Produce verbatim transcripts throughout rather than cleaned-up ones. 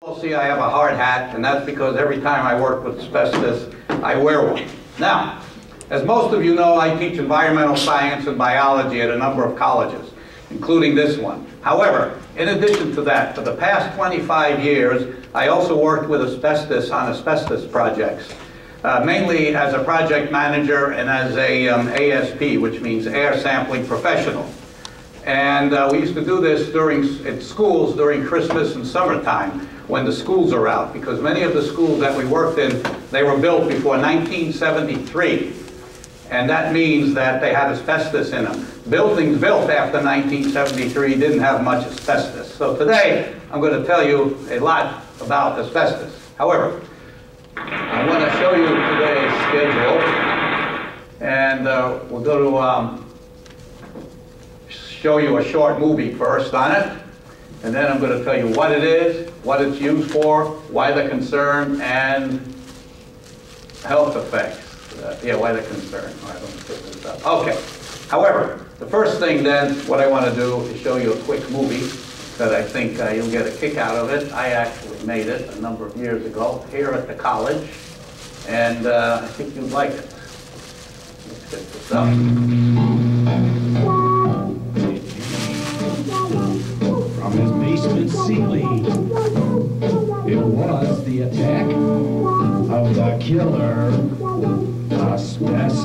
See, I have a hard hat, and that's because every time I work with asbestos, I wear one. Now, as most of you know, I teach environmental science and biology at a number of colleges, including this one. However, in addition to that, for the past twenty-five years, I also worked with asbestos on asbestos projects, uh, mainly as a project manager and as a um, A S P, which means air sampling professional. And uh, we used to do this during at schools during Christmas and summertime, when the schools are out, because many of the schools that we worked in, they were built before nineteen seventy-three, and that means that they had asbestos in them. Buildings built after nineteen seventy-three didn't have much asbestos. So today, I'm going to tell you a lot about asbestos. However, I want to show you today's schedule, and uh, we're going to um, show you a short movie first on it. And then I'm going to tell you what it is, what it's used for, why the concern, and health effects. Uh, yeah, why the concern. All right, let me put this up. Okay. However, the first thing then, what I want to do is show you a quick movie that I think uh, you'll get a kick out of it. I actually made it a number of years ago here at the college, and uh, I think you'd like it. Let's get this up. From his basement ceiling, it was the attack of the killer, asbestos.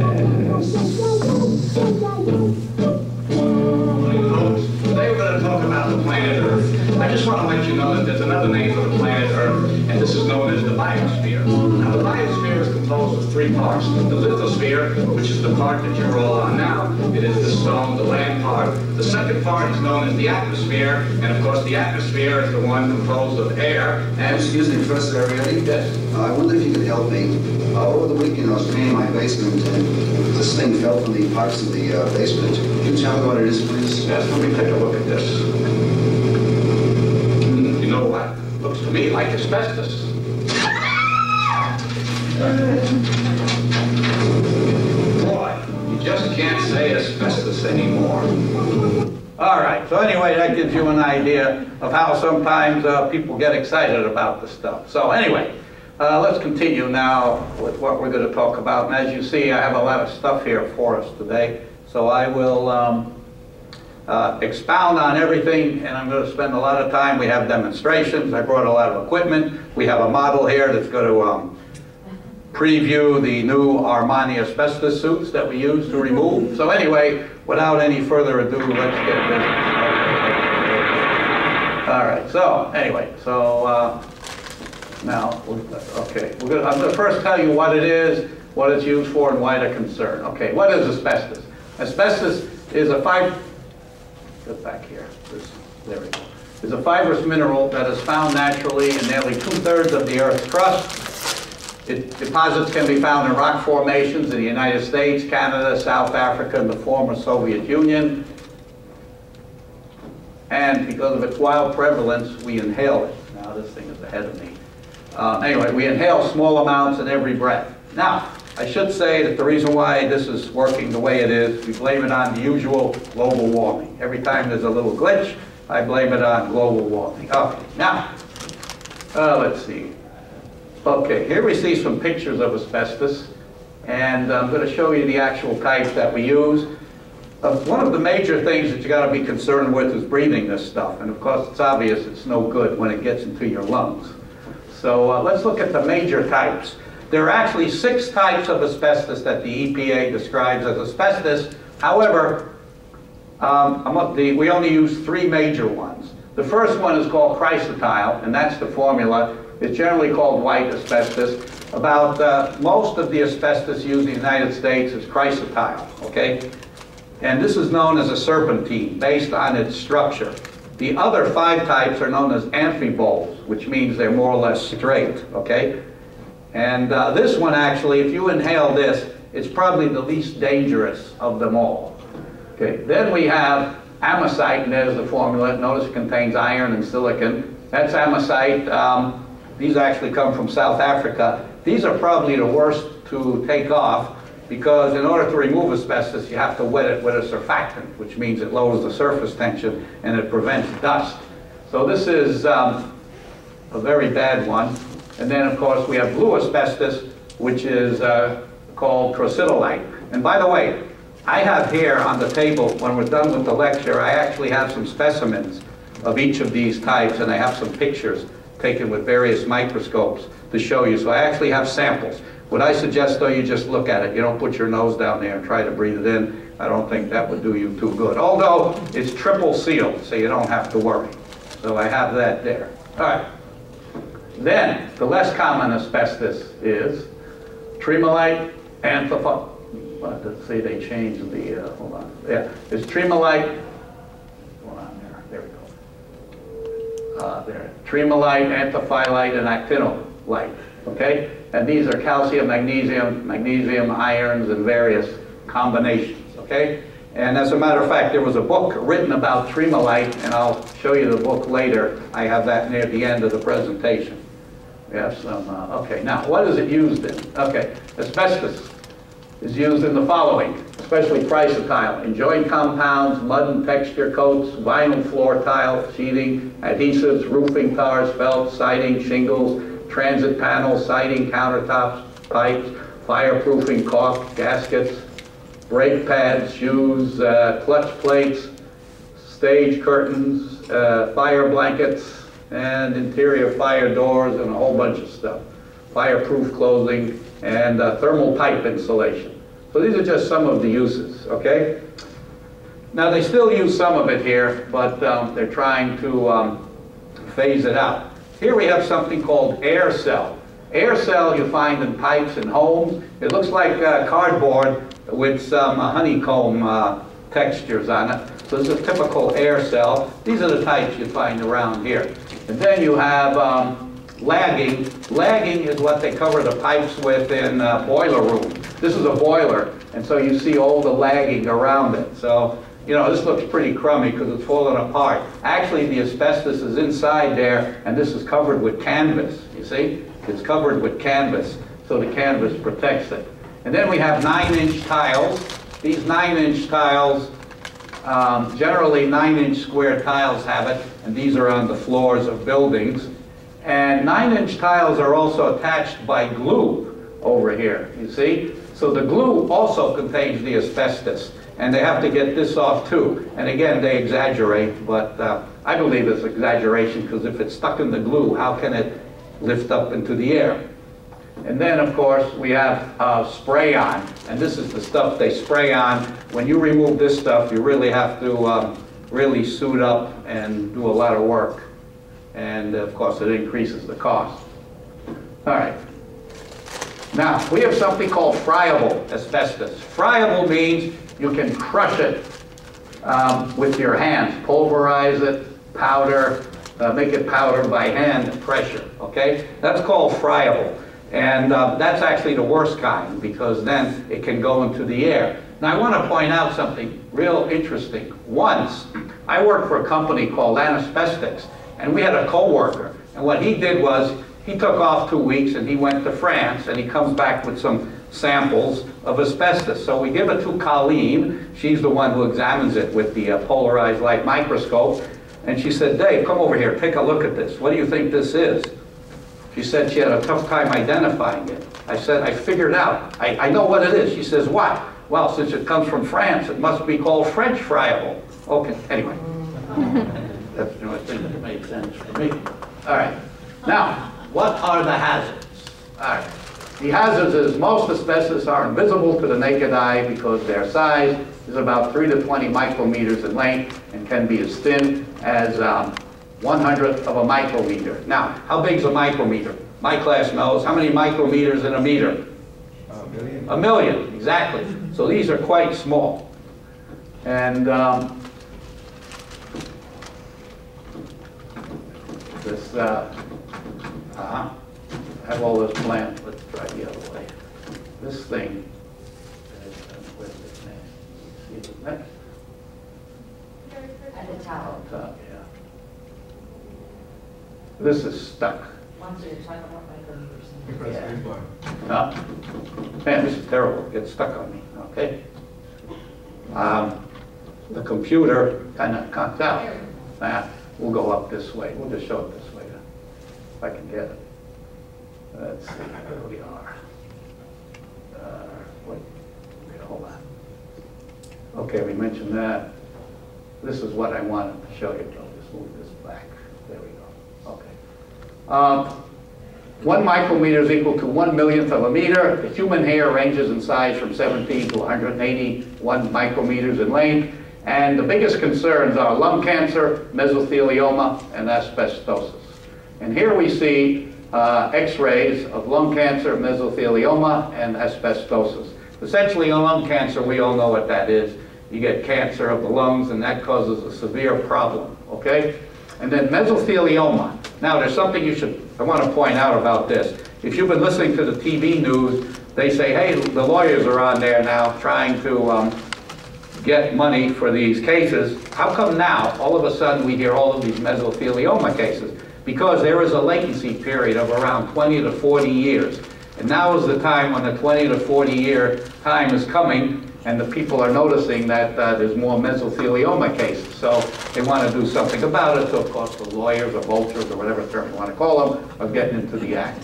Today we're going to talk about the planet Earth. I just want to let you know that there's another name for the planet Earth, and this is known as the biosphere. Now the biosphere is composed of three parts. The lithosphere, which is the part that you're all on now, it is the stone, the land part. The second part is known as the atmosphere, and of course the atmosphere is the one composed of air. And excuse me, Professor Ariely? Yes. Uh, I wonder if you could help me. Uh, over the weekend I was cleaning my basement and this thing fell from the pipes of the uh, basement. Can you tell me what it is, please? Yes, let me take a look at this. You know what? Looks to me like asbestos. Boy, you just can't say asbestos anymore. All right, so anyway, that gives you an idea of how sometimes uh, people get excited about the stuff. So anyway, uh, let's continue now with what we're going to talk about. And as you see, I have a lot of stuff here for us today. So I will um, uh, expound on everything, and I'm going to spend a lot of time. We have demonstrations. I brought a lot of equipment. We have a model here that's going to um, preview the new Armani asbestos suits that we use to remove. So anyway, without any further ado, let's get business. All right, so anyway, so uh, now, okay, we're gonna, I'm going to first tell you what it is, what it's used for, and why the concern. Okay, what is asbestos? Asbestos is a fiber, get back here, this, there we go. It's a fibrous mineral that is found naturally in nearly two-thirds of the Earth's crust. It, deposits can be found in rock formations in the United States, Canada, South Africa, and the former Soviet Union. And because of its wild prevalence, we inhale it. Now this thing is ahead of me. Uh, anyway, we inhale small amounts in every breath. Now, I should say that the reason why this is working the way it is, we blame it on the usual global warming. Every time there's a little glitch, I blame it on global warming. Okay, now, uh, let's see. Okay, here we see some pictures of asbestos, and I'm going to show you the actual types that we use. Uh, one of the major things that you got to be concerned with is breathing this stuff, and of course it's obvious it's no good when it gets into your lungs. So uh, let's look at the major types. There are actually six types of asbestos that the E P A describes as asbestos. However, um, the, we only use three major ones. The first one is called chrysotile, and that's the formula. It's generally called white asbestos. About uh, most of the asbestos used in the United States is chrysotile, okay? And this is known as a serpentine, based on its structure. The other five types are known as amphiboles, which means they're more or less straight, okay? And uh, this one actually, if you inhale this, it's probably the least dangerous of them all. Okay, then we have amosite, and there's the formula. Notice it contains iron and silicon. That's amosite. Um, These actually come from South Africa. These are probably the worst to take off because in order to remove asbestos, you have to wet it with a surfactant, which means it lowers the surface tension and it prevents dust. So this is um, a very bad one. And then, of course, we have blue asbestos, which is uh, called crocidolite. And by the way, I have here on the table, when we're done with the lecture, I actually have some specimens of each of these types, and I have some pictures taken with various microscopes to show you. So I actually have samples. What I suggest, though, you just look at it. You don't put your nose down there and try to breathe it in. I don't think that would do you too good. Although, it's triple sealed, so you don't have to worry. So I have that there. All right. Then, the less common asbestos is tremolite, anthracite. What did it say they changed the, uh, hold on. Yeah, it's tremolite. Hold on there. There we go. Uh, there. Tremolite, anthophyllite, and actinolite. Okay? And these are calcium, magnesium, magnesium, irons, and various combinations. Okay? And as a matter of fact, there was a book written about tremolite, and I'll show you the book later. I have that near the end of the presentation. We have some, uh, okay, now what is it used in? Okay, asbestos is used in the following, especially chrysotile, in joint compounds, mud and texture coats, vinyl floor tile, sheathing, adhesives, roofing tars, felt, siding, shingles, transit panels, siding, countertops, pipes, fireproofing, caulk, gaskets, brake pads, shoes, uh, clutch plates, stage curtains, uh, fire blankets, and interior fire doors, and a whole bunch of stuff. Fireproof clothing, and uh, thermal pipe insulation. So these are just some of the uses, okay? Now they still use some of it here, but um, they're trying to um, phase it out. Here we have something called air cell. Air cell you find in pipes and homes. It looks like uh, cardboard with some uh, honeycomb uh, textures on it. So this is a typical air cell. These are the types you find around here. And then you have um, lagging. Lagging is what they cover the pipes with in uh, boiler rooms. This is a boiler, and so you see all the lagging around it. So, you know, this looks pretty crummy because it's falling apart. Actually, the asbestos is inside there, and this is covered with canvas, you see? It's covered with canvas, so the canvas protects it. And then we have nine-inch tiles. These nine-inch tiles, um, generally nine-inch square tiles have it, and these are on the floors of buildings. And nine-inch tiles are also attached by glue over here, you see? So the glue also contains the asbestos, and they have to get this off too. And again, they exaggerate, but uh, I believe it's exaggeration, because if it's stuck in the glue, how can it lift up into the air? And then, of course, we have uh, spray-on, and this is the stuff they spray on. When you remove this stuff, you really have to um, really suit up and do a lot of work. And, of course, it increases the cost. All right. Now, we have something called friable asbestos. Friable means you can crush it um, with your hands, pulverize it, powder, uh, make it powder by hand pressure, okay? That's called friable. And uh, that's actually the worst kind, because then it can go into the air. Now, I want to point out something real interesting. Once, I worked for a company called Asbestos, and we had a co-worker. And what he did was, he took off two weeks and he went to France, and he comes back with some samples of asbestos. So we give it to Colleen. She's the one who examines it with the uh, polarized light microscope. And she said, Dave, come over here, take a look at this. What do you think this is? She said she had a tough time identifying it. I said, I figured out. I, I know what it is. She says, what? Well, since it comes from France, it must be called French friable. Okay, anyway. That's the only thing that made sense for me. All right. Now, what are the hazards? All right. The hazards is most asbestos are invisible to the naked eye because their size is about three to twenty micrometers in length and can be as thin as um, one hundredth of a micrometer. Now, how big is a micrometer? My class knows. How many micrometers in a meter? A million. A million, exactly. So these are quite small. And um, this, uh, uh-huh. I have all this planned. Let's try the other way. This thing, where's this name? See the next? At the top. On top, yeah. This is stuck. Once you're talking about micrometers. You press Yeah. the button. Oh. Man, this is terrible. It gets stuck on me. Okay. Um, the computer kind of comes out. Ah, we'll go up this way. We'll just show it this way. if I can get it. Let's see, where we are. Uh, what? Okay, hold on. Okay, we mentioned that. This is what I wanted to show you. I'll just move this back. There we go. Okay. Um, one micrometer is equal to one millionth of a meter. The human hair ranges in size from seventeen to one hundred eighty-one micrometers in length. And the biggest concerns are lung cancer, mesothelioma, and asbestosis. And here we see uh, x-rays of lung cancer, mesothelioma, and asbestosis. Essentially, in lung cancer, we all know what that is. You get cancer of the lungs, and that causes a severe problem, okay? And then mesothelioma. Now, there's something you should, I want to point out about this. If you've been listening to the T V news, they say, hey, the lawyers are on there now trying to um, get money for these cases. How come now, all of a sudden, we hear all of these mesothelioma cases? Because there is a latency period of around twenty to forty years. And now is the time when the twenty to forty year time is coming, and the people are noticing that uh, there's more mesothelioma cases. So they want to do something about it. So of course the lawyers or vultures or whatever term you want to call them are getting into the act.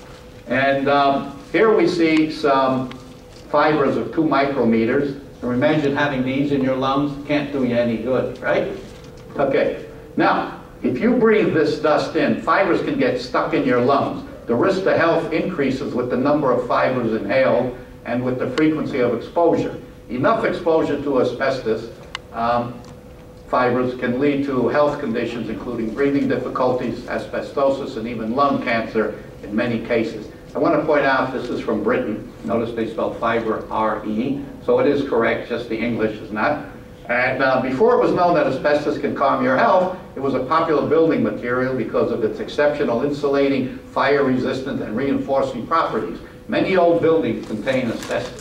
And um, here we see some fibers of two micrometers. So imagine having these in your lungs. Can't do you any good, right? Okay. Now, if you breathe this dust in, fibers can get stuck in your lungs. The risk to health increases with the number of fibers inhaled and with the frequency of exposure. Enough exposure to asbestos um, fibers can lead to health conditions including breathing difficulties, asbestosis, and even lung cancer in many cases. I want to point out this is from Britain. Notice they spelled fiber R E, so it is correct, just the English is not. And uh, before it was known that asbestos can harm your health, it was a popular building material because of its exceptional insulating, fire-resistant, and reinforcing properties. Many old buildings contain asbestos.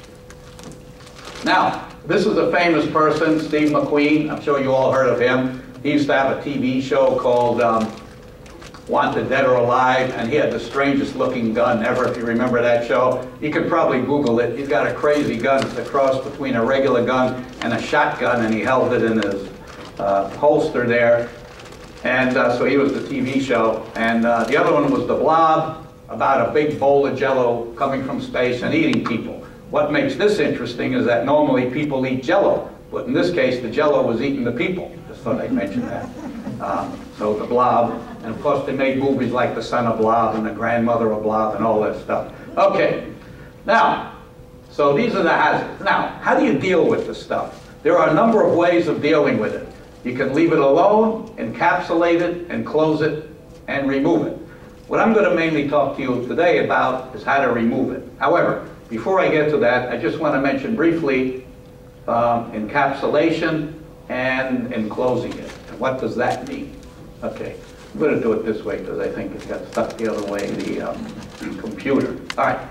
Now, this is a famous person, Steve McQueen. I'm sure you all heard of him. He used to have a T V show called um, Wanted Dead or Alive, and he had the strangest looking gun ever, if you remember that show. You can probably Google it. He's got a crazy gun. It's a cross between a regular gun and a shotgun, and he held it in his uh, holster there. And uh, so he was the T V show. And uh, the other one was The Blob, about a big bowl of Jell-O coming from space and eating people. What makes this interesting is that normally people eat Jell-O, but in this case, the Jell-O was eating the people. Just thought I'd mention that. Um, so The Blob, and of course they made movies like The Son of Blob and The Grandmother of Blob and all that stuff. Okay, now, so these are the hazards. Now, how do you deal with this stuff? There are a number of ways of dealing with it. You can leave it alone, encapsulate it, and close it, and remove it. What I'm going to mainly talk to you today about is how to remove it. However, before I get to that, I just want to mention briefly um, encapsulation and enclosing it. And what does that mean? Okay, I'm going to do it this way because I think it got stuck the other way in the um, computer. All right.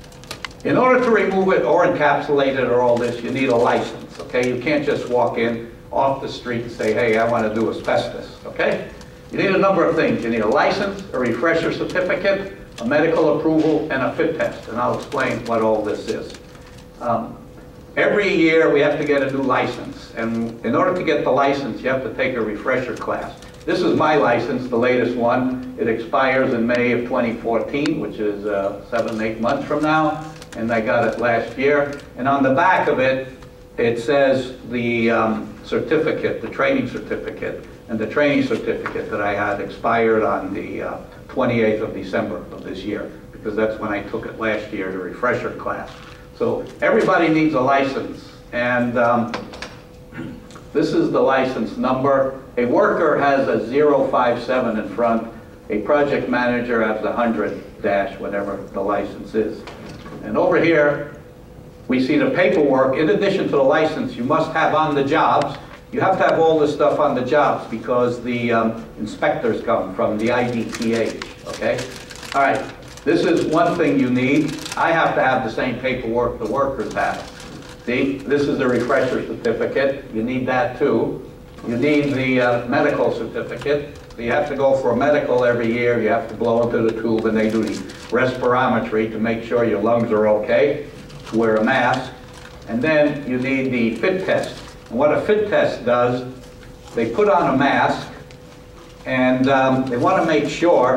In order to remove it or encapsulate it or all this, you need a license, okay? You can't just walk in off the street and say, hey, I want to do asbestos, okay? You need a number of things. You need a license, a refresher certificate, a medical approval, and a fit test. And I'll explain what all this is. Um, every year we have to get a new license. And in order to get the license, you have to take a refresher class. This is my license, the latest one. It expires in May of twenty fourteen, which is uh, seven, eight months from now. And I got it last year. And on the back of it, it says the um, certificate, the training certificate. And the training certificate that I had expired on the uh, twenty-eighth of December of this year, because that's when I took it last year, the refresher class. So everybody needs a license. And um, this is the license number. A worker has a zero five seven in front. A project manager has a one hundred dash, whatever the license is. And over here, we see the paperwork. In addition to the license, you must have on the jobs. You have to have all this stuff on the jobs because the um, inspectors come from the I D T H, okay? All right, this is one thing you need. I have to have the same paperwork the workers have. See, this is the refresher certificate. You need that too. You need the uh, medical certificate. So you have to go for a medical every year. You have to blow into the tube and they do the respirometry to make sure your lungs are okay, to wear a mask. And then you need the fit test. And what a fit test does, they put on a mask and um, they want to make sure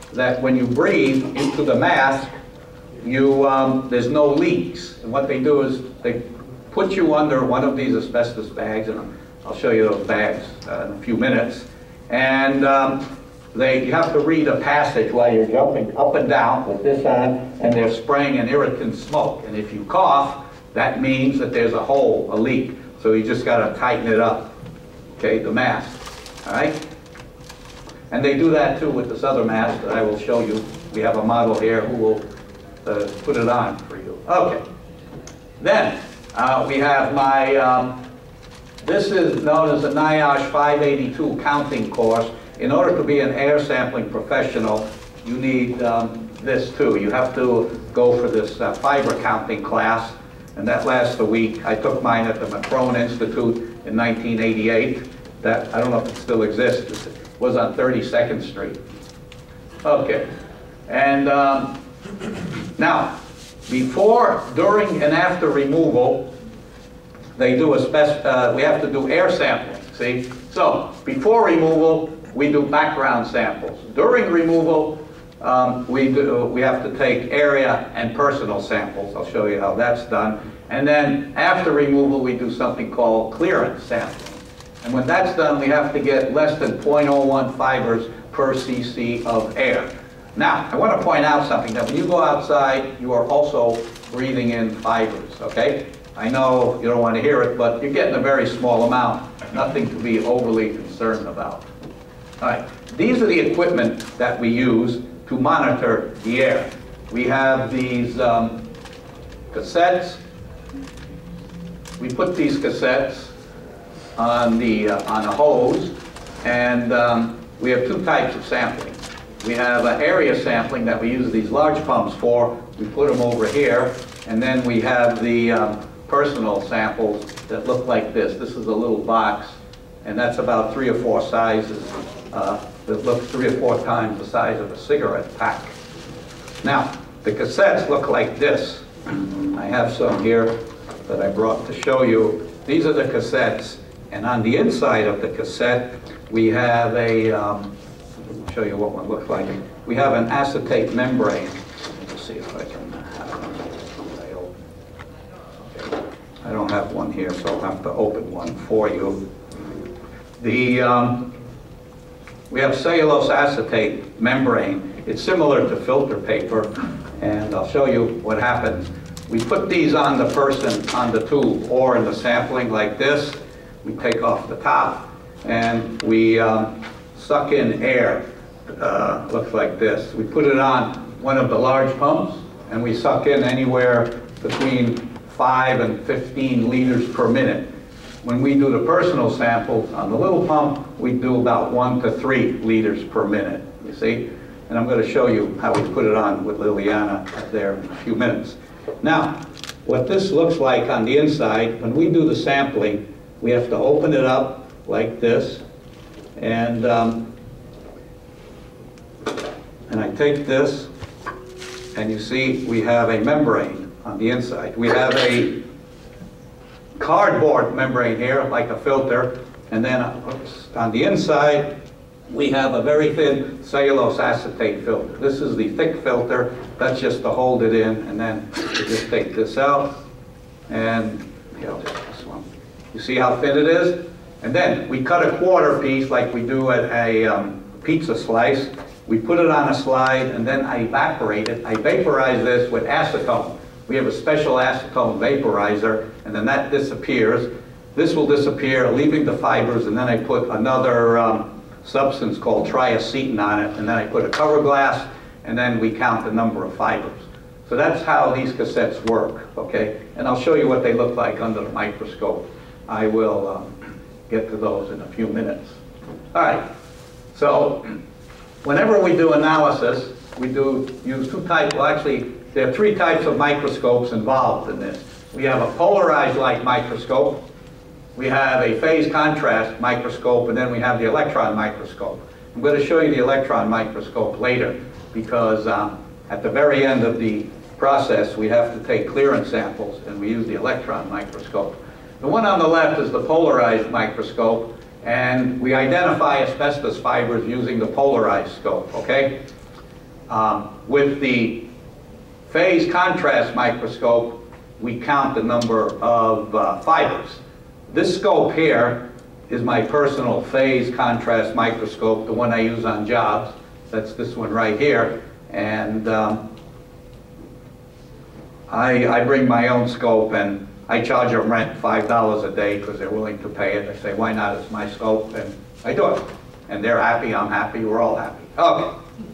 that when you breathe into the mask, you, um, there's no leaks. And what they do is they put you under one of these asbestos bags, and I'll show you those bags uh, in a few minutes. And um, they, you have to read a passage while you're jumping up and down with this on, and they're spraying an irritant smoke. And if you cough, that means that there's a hole, a leak. So you just got to tighten it up, okay, the mask, all right? And they do that too with this other mask that I will show you. We have a model here who will uh, put it on for you. Okay. Then uh, we have my, um, this is known as the NIOSH five eighty-two counting course. In order to be an air sampling professional, you need um, this too. You have to go for this uh, fiber counting class, and that lasts a week. I took mine at the McCrone Institute in nineteen eighty-eight. That, I don't know if it still exists. It was on thirty-second Street. Okay, and um, now, before, during, and after removal, they do a spec, uh, we have to do air sampling, see? So, before removal, we do background samples. During removal, um, we, do, we have to take area and personal samples. I'll show you how that's done. And then, after removal, we do something called clearance sampling. And when that's done, we have to get less than zero point zero one fibers per cc of air. Now, I want to point out something, that when you go outside, you are also breathing in fibers, okay? I know you don't want to hear it, but you're getting a very small amount, nothing to be overly concerned about. All right, these are the equipment that we use to monitor the air. We have these um, cassettes. We put these cassettes on the uh, on a hose, and um, we have two types of sampling. We have an area sampling that we use these large pumps for. We put them over here, and then we have the um, personal samples that look like this. This is a little box, and that's about three or four sizes. Uh, that look three or four times the size of a cigarette pack. Now, the cassettes look like this. I have some here that I brought to show you. These are the cassettes. And on the inside of the cassette, we have a, um, I'll show you what one looks like. We have an acetate membrane. Let's see if I can have one. Okay. I don't have one here, so I'll have to open one for you. The, um, we have cellulose acetate membrane. It's similar to filter paper, and I'll show you what happens. We put these on the person, on the tube, or in the sampling like this. We take off the top, and we um, suck in air. Uh, looks like this. We put it on one of the large pumps, and we suck in anywhere between five and fifteen liters per minute. When we do the personal samples on the little pump, we do about one to three liters per minute, you see? And I'm going to show you how we put it on with Liliana up there in a few minutes. Now, what this looks like on the inside, when we do the sampling, we have to open it up like this, and um, and I take this, and you see we have a membrane on the inside. We have a cardboard membrane here, like a filter, and then oops, on the inside we have a very thin cellulose acetate filter. This is the thick filter. That's just to hold it in, and then you just take this out, and you know, this one. You see how thin it is? And then we cut a quarter piece like we do at a um, pizza slice. We put it on a slide, and then I evaporate it. I vaporize this with acetone. We have a special acetone vaporizer, and then that disappears. This will disappear, leaving the fibers, and then I put another um, substance called triacetin on it, and then I put a cover glass, and then we count the number of fibers. So that's how these cassettes work, okay? And I'll show you what they look like under the microscope. I will um, get to those in a few minutes. All right, so whenever we do analysis, we do use two types, well actually, there are three types of microscopes involved in this. We have a polarized light microscope, we have a phase contrast microscope, and then we have the electron microscope. I'm going to show you the electron microscope later, because um, at the very end of the process, we have to take clearance samples, and we use the electron microscope. The one on the left is the polarized microscope, and we identify asbestos fibers using the polarized scope, okay? Um, with the phase contrast microscope, we count the number of uh, fibers. This scope here is my personal phase contrast microscope, the one I use on jobs. That's this one right here. And um, I, I bring my own scope, and I charge them rent five dollars a day because they're willing to pay it. I say, why not? It's my scope, and I do it. And they're happy, I'm happy, we're all happy. Okay.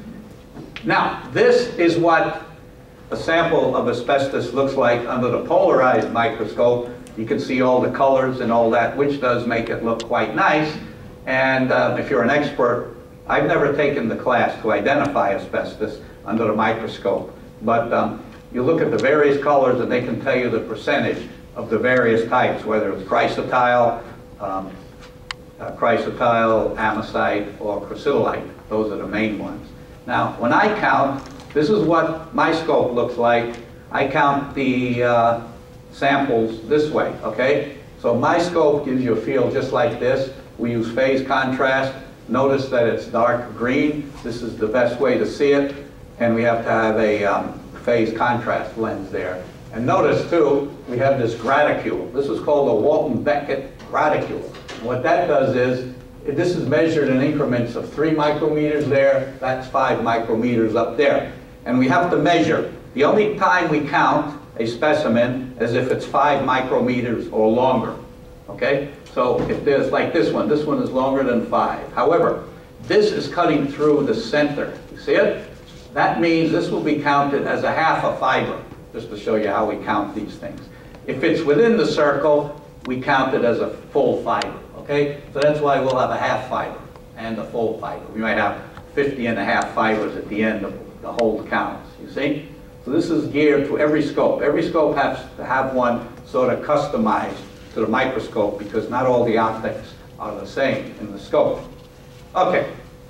Now, this is what a sample of asbestos looks like under the polarized microscope. You can see all the colors and all that, which does make it look quite nice. And uh, if you're an expert, I've never taken the class to identify asbestos under the microscope. But um, you look at the various colors and they can tell you the percentage of the various types, whether it's chrysotile, um, uh, chrysotile, amosite, or chrysotolite. Those are the main ones. Now, when I count, this is what my scope looks like. I count the uh, samples this way, okay? So my scope gives you a feel just like this. We use phase contrast. Notice that it's dark green. This is the best way to see it. And we have to have a um, phase contrast lens there. And notice, too, we have this graticule. This is called a Walton-Beckett graticule. What that does is, this is measured in increments of three micrometers there, that's five micrometers up there. And we have to measure. The only time we count a specimen is if it's five micrometers or longer, okay? So if there's like this one, this one is longer than five. However, this is cutting through the center. You see it? That means this will be counted as a half a fiber, just to show you how we count these things. If it's within the circle, we count it as a full fiber. Okay, so that's why we'll have a half fiber and a full fiber. We might have fifty and a half fibers at the end of the whole counts, you see? So this is geared to every scope. Every scope has to have one sort of customized to the microscope because not all the optics are the same in the scope. Okay,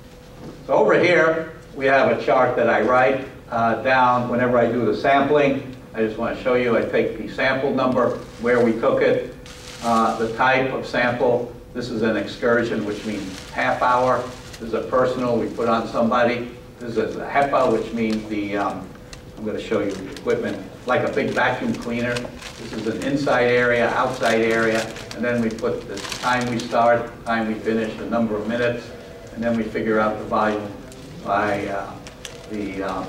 so over here we have a chart that I write uh, down whenever I do the sampling. I just want to show you, I take the sample number, where we took it, uh, the type of sample. This is an excursion, which means half hour. This is a personal we put on somebody. This is a HEPA, which means the, um, I'm going to show you the equipment, like a big vacuum cleaner. This is an inside area, outside area, and then we put the time we start, the time we finish, the number of minutes, and then we figure out the volume by uh, the, um,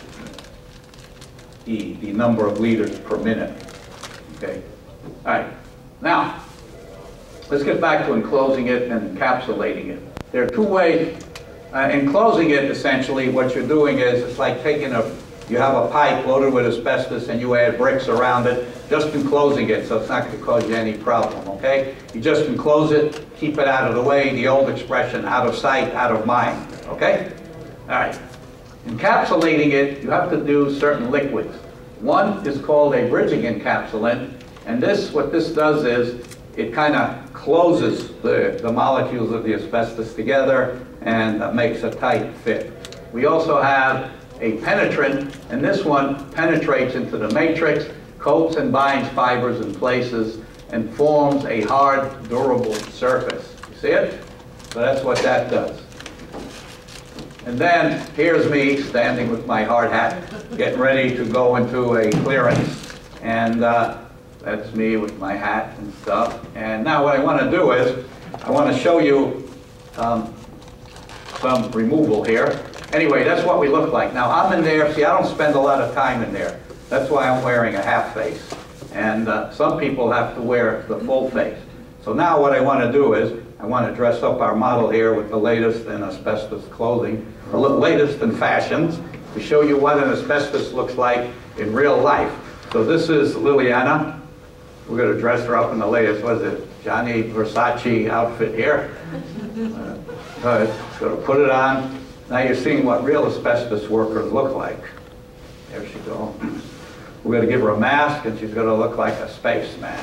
the, the number of liters per minute. Okay. All right. Now, let's get back to enclosing it and encapsulating it. There are two ways. Uh, enclosing it, essentially, what you're doing is, it's like taking a, you have a pipe loaded with asbestos and you add bricks around it, just enclosing it, so it's not going to cause you any problem, okay? You just enclose it, keep it out of the way, the old expression, out of sight, out of mind, okay? All right. Encapsulating it, you have to do certain liquids. One is called a bridging encapsulant, and this, what this does is, it kind of closes the, the molecules of the asbestos together and uh, makes a tight fit. We also have a penetrant, and this one penetrates into the matrix, coats and binds fibers in places, and forms a hard, durable surface. You see it? So that's what that does. And then here's me standing with my hard hat, getting ready to go into a clearance. And uh, that's me with my hat and stuff. And now what I want to do is, I want to show you um, some removal here. Anyway, that's what we look like. Now I'm in there, see, I don't spend a lot of time in there. That's why I'm wearing a half face. And uh, some people have to wear the full face. So now what I want to do is, I want to dress up our model here with the latest in asbestos clothing, the latest in fashions, to show you what an asbestos looks like in real life. So this is Liliana. We're going to dress her up in the latest, what is it, Gianni Versace outfit here. Uh, good. Going to put it on. Now you're seeing what real asbestos workers look like. There she goes. We're going to give her a mask, and she's going to look like a spaceman.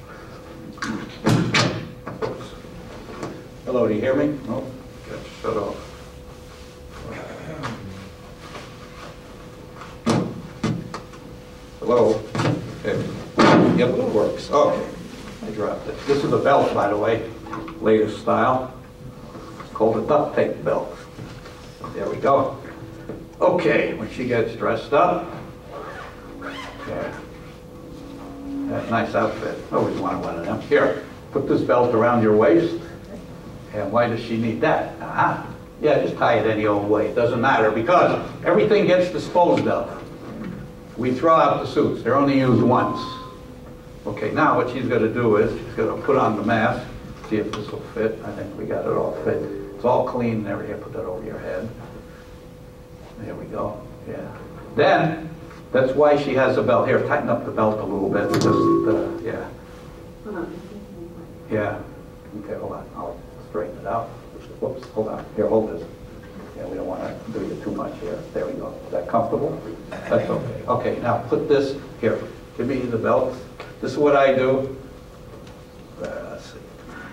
Hello, do you hear me? No? Okay, shut off. Hello? Okay. Yep, it works. Okay. I dropped it. This is a belt, by the way. Latest style. It's called a duct tape belt. There we go. Okay, when she gets dressed up, yeah, that nice outfit. Always wanted one of them. Here, put this belt around your waist. And why does she need that? Uh-huh. Yeah, just tie it any old way. It doesn't matter because everything gets disposed of. We throw out the suits. They're only used once. Okay, now what she's going to do is she's going to put on the mask. See if this will fit. I think we got it all fit. It's all clean and everything. Put that over your head. There we go. Yeah. Then, that's why she has a belt. Here, tighten up the belt a little bit. Just, uh, yeah. Yeah. Okay, hold on. I'll straighten it out. Whoops, hold on. Here, hold this. Yeah, we don't want to do you too much here. There we go. Is that comfortable? That's okay. Okay, now put this here. Give me the belt. This is what I do. Uh, let's see.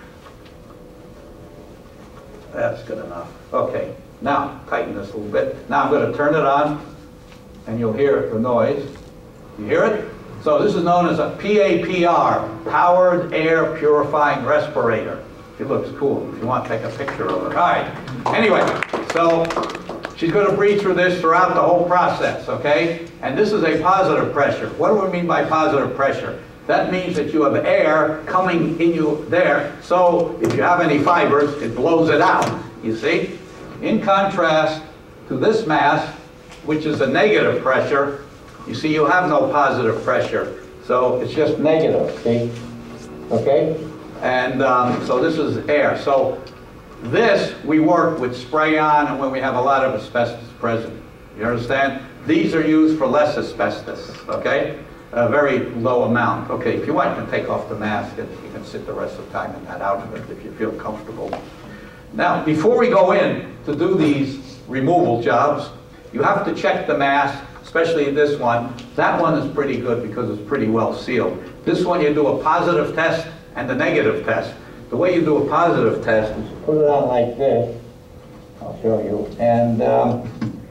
That's good enough. Okay, now tighten this a little bit. Now I'm going to turn it on, and you'll hear the noise. You hear it? So this is known as a P A P R, Powered Air Purifying Respirator. It looks cool. If you want, take a picture of it. All right. Anyway, so she's going to breathe through this throughout the whole process, okay? And this is a positive pressure. What do we mean by positive pressure? That means that you have air coming in you there, so if you have any fibers, it blows it out, you see? In contrast to this mask, which is a negative pressure, you see you have no positive pressure, so it's just negative, see? Okay? And um, so this is air. So this we work with spray-on and when we have a lot of asbestos present. You understand? These are used for less asbestos, okay? A very low amount. Okay, if you want, you can take off the mask and you can sit the rest of the time in that outfit if you feel comfortable. Now, before we go in to do these removal jobs, you have to check the mask, especially this one. That one is pretty good because it's pretty well sealed. This one you do a positive test and a negative test. The way you do a positive test is put it on like this. I'll show you. And um,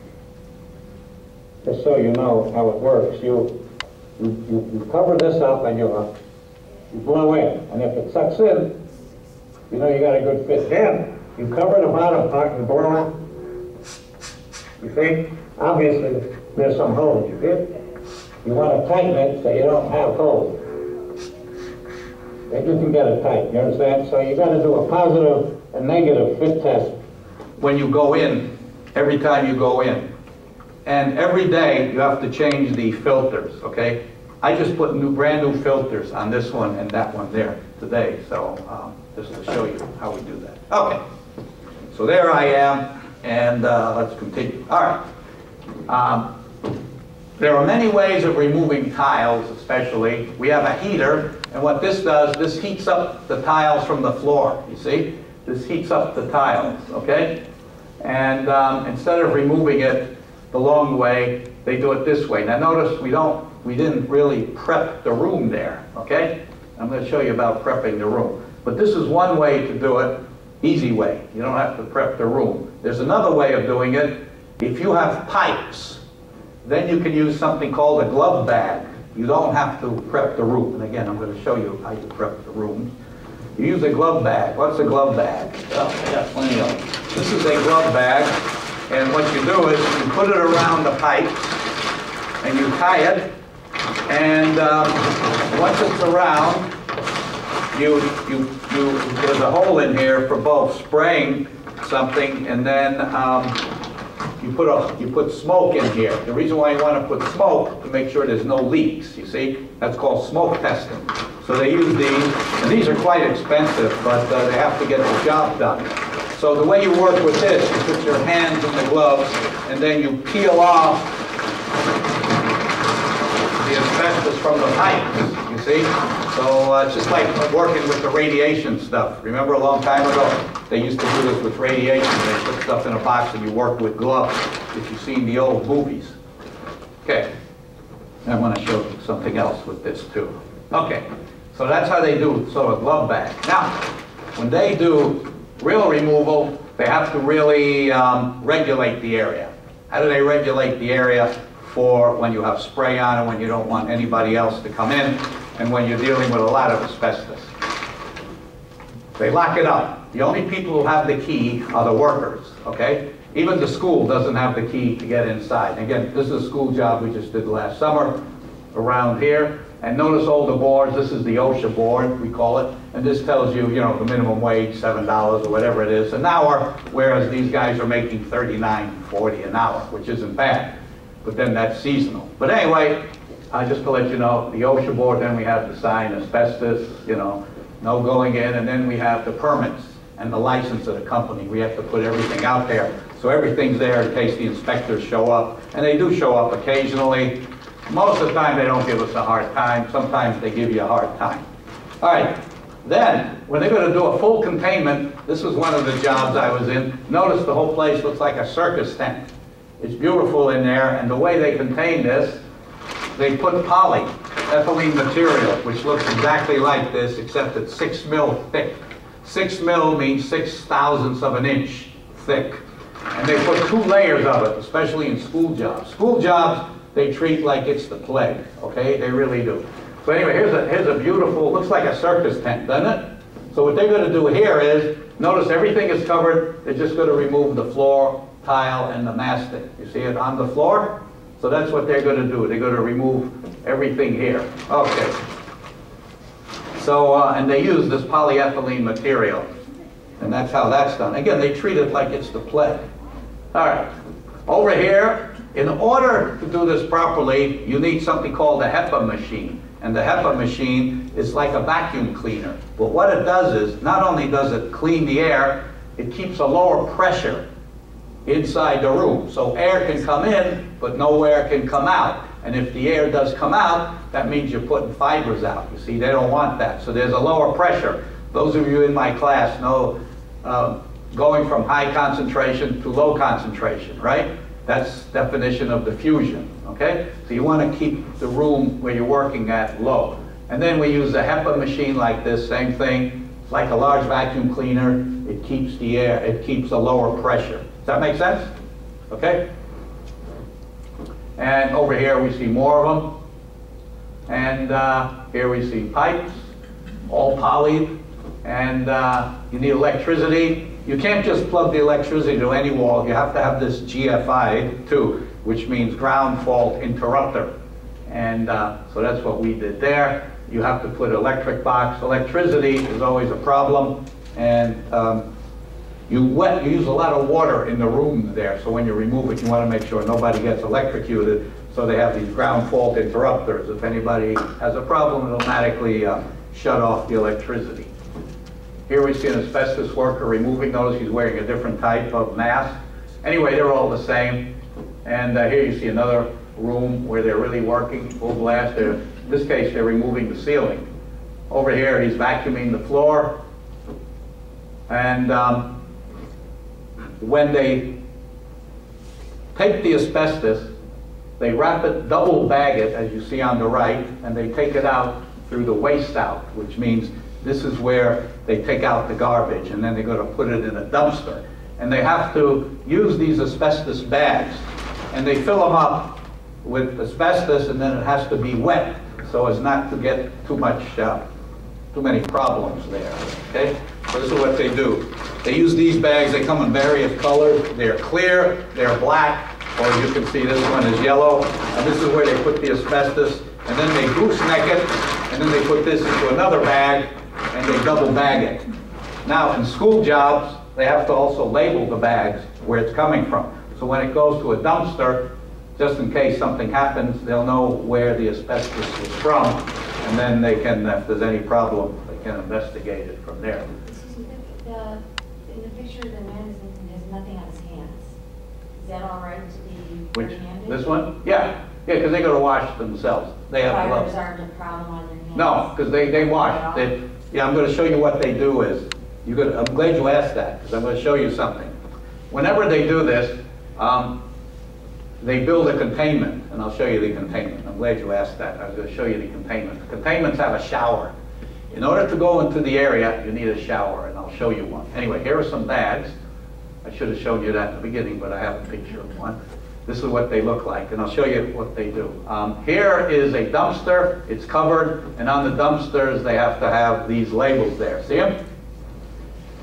just so you know how it works, you You, you, you cover this up and you, uh, you blow in. And if it sucks in, you know you got a good fit. Then you cover the bottom part and blow in. You see? Obviously, there's some holes. You get? You want to tighten it so you don't have holes. They just can get it tight. You understand? So you got to do a positive and negative fit test when you go in, every time you go in. And every day you have to change the filters, okay? I just put new, brand new filters on this one and that one there today, so um, just to show you how we do that. Okay, so there I am, and uh, let's continue. All right. Um, there are many ways of removing tiles, especially. We have a heater, and what this does, this heats up the tiles from the floor, you see? This heats up the tiles, okay? And um, instead of removing it the long way, they do it this way. Now notice we don't, we didn't really prep the room there, okay? I'm going to show you about prepping the room. But this is one way to do it, easy way. You don't have to prep the room. There's another way of doing it. If you have pipes, then you can use something called a glove bag. You don't have to prep the room. And again, I'm going to show you how you prep the room. You use a glove bag. What's a glove bag? Oh, I got plenty of them. This is a glove bag. And what you do is you put it around the pipe and you tie it, and um, once it's around, you, you, you, there's a hole in here for both spraying something and then um, you, put a, you put smoke in here. The reason why you want to put smoke to make sure there's no leaks, you see? That's called smoke testing. So they use these, and these are quite expensive, but uh, they have to get the job done. So the way you work with this, you put your hands in the gloves, and then you peel off the asbestos from the pipes, you see? So uh, it's just like working with the radiation stuff. Remember a long time ago, they used to do this with radiation. They put stuff in a box and you work with gloves, if you've seen the old movies. Okay, I want to show you something else with this too. Okay, so that's how they do sort of glove bag. Now, when they do real removal, they have to really um, regulate the area. How do they regulate the area for when you have spray on and when you don't want anybody else to come in and when you're dealing with a lot of asbestos? They lock it up. The only people who have the key are the workers, okay? Even the school doesn't have the key to get inside. Again, this is a school job we just did last summer around here. And notice all the boards. This is the OSHA board, we call it. And this tells you, you know, the minimum wage, seven dollars or whatever it is an hour, whereas these guys are making thirty-nine forty an hour, which isn't bad. But then that's seasonal. But anyway, uh, just to let you know, the OSHA board, then we have the sign, asbestos, you know, no going in. And then we have the permits and the license of the company. We have to put everything out there. So everything's there in case the inspectors show up. And they do show up occasionally. Most of the time they don't give us a hard time. Sometimes they give you a hard time. All right, then when they're going to do a full containment, this was one of the jobs I was in. Notice the whole place looks like a circus tent. It's beautiful in there, and the way they contain this, they put polyethylene material, which looks exactly like this, except it's six mil thick. Six mil means six thousandths of an inch thick. And they put two layers of it, especially in school jobs. School jobs, they treat like it's the plague, okay? They really do. So anyway, here's a, here's a beautiful, looks like a circus tent, doesn't it? So what they're going to do here is, notice everything is covered. They're just going to remove the floor, tile, and the mastic. You see it on the floor? So that's what they're going to do. They're going to remove everything here. Okay. So, uh, and they use this polyethylene material. And that's how that's done. Again, they treat it like it's the plague. All right. Over here, in order to do this properly, you need something called a HEPA machine. And the HEPA machine is like a vacuum cleaner. But what it does is, not only does it clean the air, it keeps a lower pressure inside the room. So air can come in, but no air can come out. And if the air does come out, that means you're putting fibers out. You see, they don't want that. So there's a lower pressure. Those of you in my class know uh, going from high concentration to low concentration, right? That's definition of diffusion, okay? So you want to keep the room where you're working at low. And then we use a HEPA machine like this, same thing. It's like a large vacuum cleaner. It keeps the air, it keeps a lower pressure. Does that make sense? Okay? And over here we see more of them. And uh, here we see pipes, all poly. And uh, you need electricity. You can't just plug the electricity to any wall. You have to have this G F I too, which means ground fault interrupter. And uh, so that's what we did there. You have to put electric box. Electricity is always a problem. And um, you, wet, you use a lot of water in the room there. So when you remove it, you want to make sure nobody gets electrocuted. So they have these ground fault interrupters. If anybody has a problem, it'll automatically uh, shut off the electricity. Here we see an asbestos worker removing. Notice he's wearing a different type of mask. Anyway, they're all the same. And uh, here you see another room where they're really working full blast. They're, in this case, they're removing the ceiling. Over here, he's vacuuming the floor. And um, when they take the asbestos, they wrap it, double bag it, as you see on the right, and they take it out through the waste out, which means this is where they take out the garbage, and then they're going to put it in a dumpster. And they have to use these asbestos bags, and they fill them up with asbestos, and then it has to be wet so as not to get too much, uh, too many problems there. Okay? So this is what they do. They use these bags. They come in various colors. They're clear, they're black, or you can see this one is yellow. And this is where they put the asbestos, and then they gooseneck it, and then they put this into another bag, and they double bag it. Now, in school jobs, they have to also label the bags where it's coming from. So when it goes to a dumpster, just in case something happens, they'll know where the asbestos was from, and then they can, if there's any problem, they can investigate it from there. Excuse me, the, in the picture, the man is, has nothing on his hands. Is that all right to be Which, bare-handed? this one? Yeah, yeah, because they go to wash themselves. They have Fibers gloves. aren't a problem on their hands? No, because they, they wash. They, yeah, I'm going to show you what they do is, you're gonna, I'm glad you asked that, because I'm going to show you something. Whenever they do this, um, they build a containment, and I'll show you the containment. I'm glad you asked that. I was going to show you the containment. The containments have a shower. In order to go into the area, you need a shower, and I'll show you one. Anyway, here are some bags. I should have shown you that in the beginning, but I have a picture of one. This is what they look like, and I'll show you what they do. Um, here is a dumpster. It's covered, and on the dumpsters, they have to have these labels there. See them?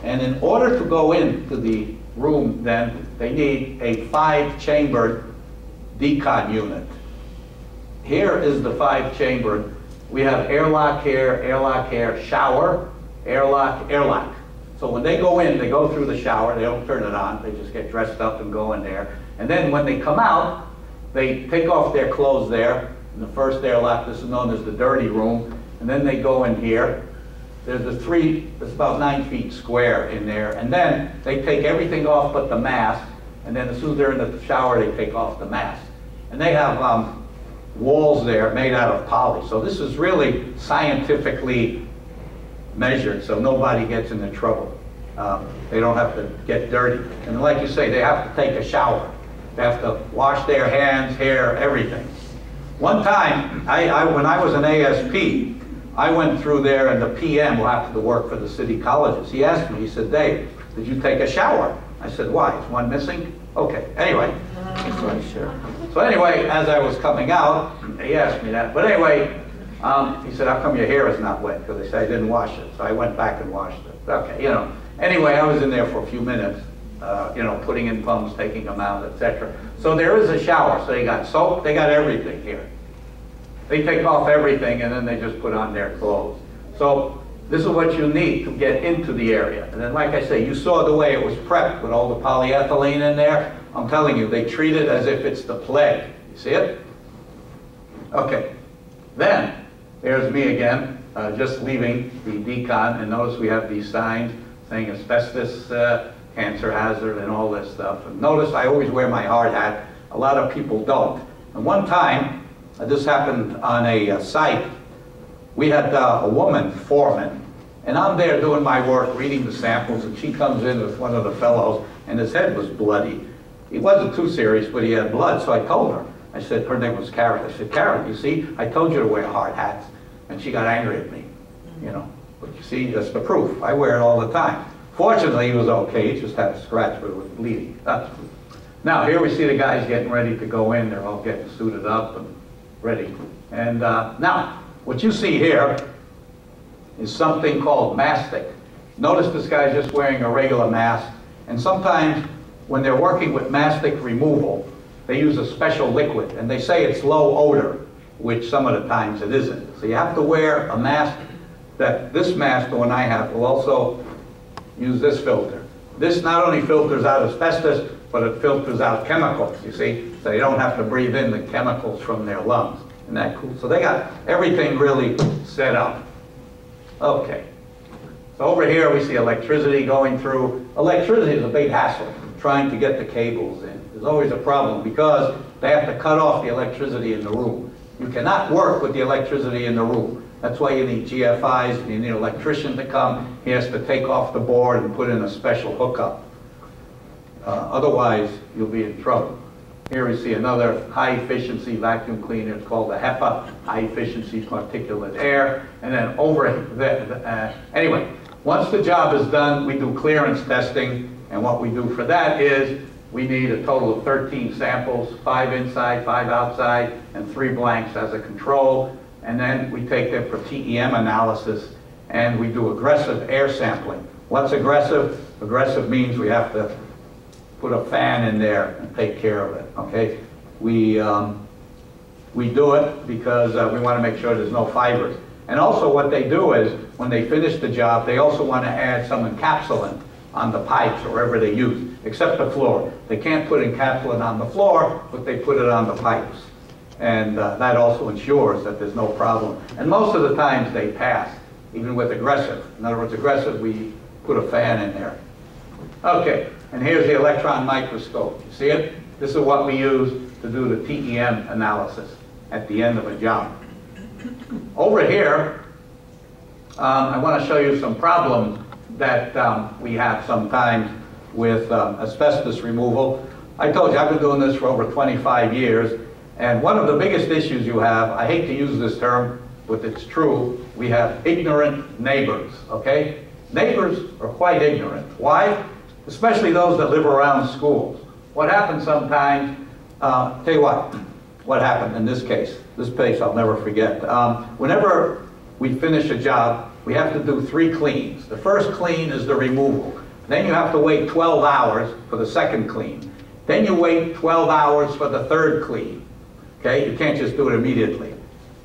And in order to go into the room, then, they need a five-chambered decon unit. Here is the five-chambered. We have airlock here, airlock here, shower, airlock, airlock. So when they go in, they go through the shower. They don't turn it on. They just get dressed up and go in there. And then when they come out, they take off their clothes there. In the first airlock, this is known as the dirty room. And then they go in here. There's a three, it's about nine feet square in there. And then they take everything off but the mask. And then as soon as they're in the shower, they take off the mask. And they have um, walls there made out of poly. So this is really scientifically measured so nobody gets into trouble. Um, they don't have to get dirty. And like you say, they have to take a shower. They have to wash their hands, hair, everything. One time, I, I, when I was an A S P, I went through there and the P M who happened to work for the city colleges, he asked me, he said, Dave, did you take a shower? I said, why? Is one missing? Okay, anyway. So, sure. So anyway, as I was coming out, he asked me that. But anyway, um, he said, how come your hair is not wet? Because they said I didn't wash it. So I went back and washed it. Okay, you know. Anyway, I was in there for a few minutes, uh, you know, putting in pumps, taking them out, et cetera. So there is a shower. So they got soap, they got everything here. They take off everything and then they just put on their clothes. So this is what you need to get into the area. And then like I say, you saw the way it was prepped with all the polyethylene in there. I'm telling you, they treat it as if it's the plague. You see it? Okay. Then, there's me again, uh, just leaving the decon, and notice we have these signs saying asbestos, uh, cancer hazard, and all this stuff. And notice I always wear my hard hat. A lot of people don't. And one time, uh, this happened on a uh, site. We had uh, a woman, foreman, and I'm there doing my work, reading the samples, and she comes in with one of the fellows, and his head was bloody. He wasn't too serious, but he had blood, so I told her. I said, her name was Karen. I said, Karen, you see, I told you to wear hard hats. And she got angry at me, you know. But you see, that's the proof. I wear it all the time. Fortunately, he was okay. He just had a scratch, but it was bleeding. Now, here we see the guys getting ready to go in. They're all getting suited up and ready. And uh, now, what you see here is something called mastic. Notice this guy's just wearing a regular mask. And sometimes, when they're working with mastic removal, they use a special liquid, and they say it's low odor, which some of the times it isn't. So you have to wear a mask that, this mask, the one I have, will also use this filter. This not only filters out asbestos, but it filters out chemicals, you see? So you don't have to breathe in the chemicals from their lungs. Isn't that cool? So they got everything really set up. Okay. So over here we see electricity going through. Electricity is a big hassle, trying to get the cables in. There's always a problem because they have to cut off the electricity in the room. You cannot work with the electricity in the room. That's why you need G F Is, and you need an electrician to come. He has to take off the board and put in a special hookup. Uh, otherwise, you'll be in trouble. Here we see another high-efficiency vacuum cleaner. It's called the HEPA, high-efficiency particulate air. And then over there, uh, anyway, once the job is done, we do clearance testing. And what we do for that is we need a total of thirteen samples, five inside, five outside, and three blanks as a control. And then we take them for T E M analysis, and we do aggressive air sampling. What's aggressive? Aggressive means we have to put a fan in there and take care of it, okay? We, um, we do it because uh, we want to make sure there's no fibers. And also what they do is, when they finish the job, they also want to add some encapsulant on the pipes or wherever they use, except the floor. They can't put encapsulant on the floor, but they put it on the pipes. And uh, that also ensures that there's no problem. And most of the times they pass, even with aggressive. In other words, aggressive, we put a fan in there. Okay, and here's the electron microscope. You see it? This is what we use to do the T E M analysis at the end of a job. Over here, um, I want to show you some problems that um, we have sometimes with um, asbestos removal. I told you I've been doing this for over twenty-five years, and one of the biggest issues you have, I hate to use this term, but it's true, we have ignorant neighbors, okay? Neighbors are quite ignorant. Why? Especially those that live around schools. What happens sometimes, uh, tell you what, what happened in this case, this case I'll never forget. Um, whenever we finish a job, we have to do three cleans. The first clean is the removal. Then you have to wait twelve hours for the second clean. Then you wait twelve hours for the third clean. Okay, you can't just do it immediately.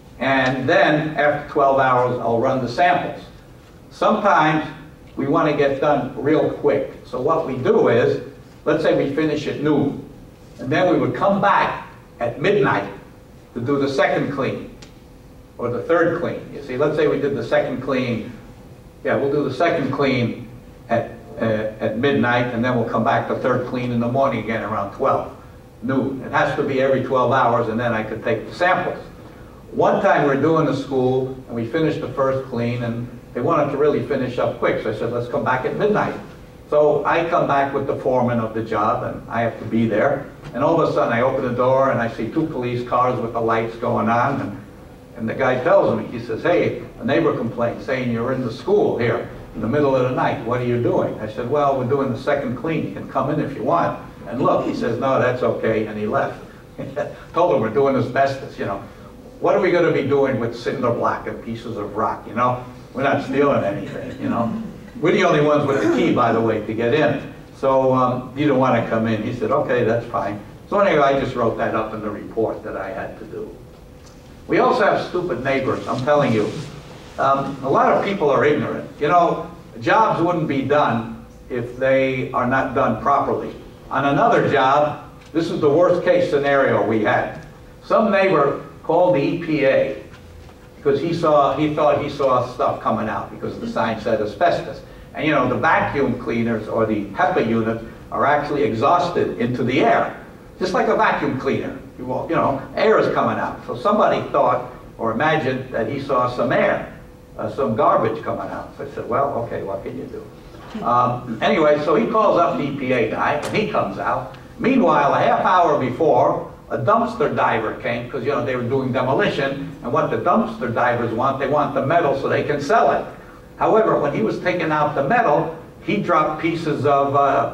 And then after twelve hours, I'll run the samples. Sometimes we want to get done real quick. So what we do is, let's say we finish at noon, and then we would come back at midnight to do the second clean, or the third clean. You see, let's say we did the second clean, yeah, we'll do the second clean at, uh, at midnight, and then we'll come back to third clean in the morning again around twelve noon. It has to be every twelve hours, and then I could take the samples. One time we're doing the school, and we finished the first clean, and they wanted to really finish up quick, so I said, let's come back at midnight. So I come back with the foreman of the job, and I have to be there, and all of a sudden I open the door, and I see two police cars with the lights going on, and, and the guy tells me, he says, hey, a neighbor complained saying you're in the school here in the middle of the night. What are you doing? I said, well, we're doing the second clean. You can come in if you want. And look, he says, no, that's okay, and he left. Told him we're doing asbestos, you know. What are we going to be doing with cinder block and pieces of rock, you know? We're not stealing anything, you know. We're the only ones with the key, by the way, to get in. So um, you don't want to come in. He said, okay, that's fine. So anyway, I just wrote that up in the report that I had to do. We also have stupid neighbors, I'm telling you. Um, a lot of people are ignorant. You know, jobs wouldn't be done if they are not done properly. On another job, this is the worst case scenario we had. Some neighbor called the E P A because he saw, he thought he saw stuff coming out because the sign said asbestos. And you know, the vacuum cleaners or the HEPA units are actually exhausted into the air, just like a vacuum cleaner. You know, air is coming out. So somebody thought or imagined that he saw some air, uh, some garbage coming out. So I said, well, okay, what can you do? Um, anyway, so he calls up the E P A guy, and he comes out. Meanwhile, a half hour before, a dumpster diver came, because you know they were doing demolition, and what the dumpster divers want, they want the metal so they can sell it. However, when he was taking out the metal, he dropped pieces of, uh,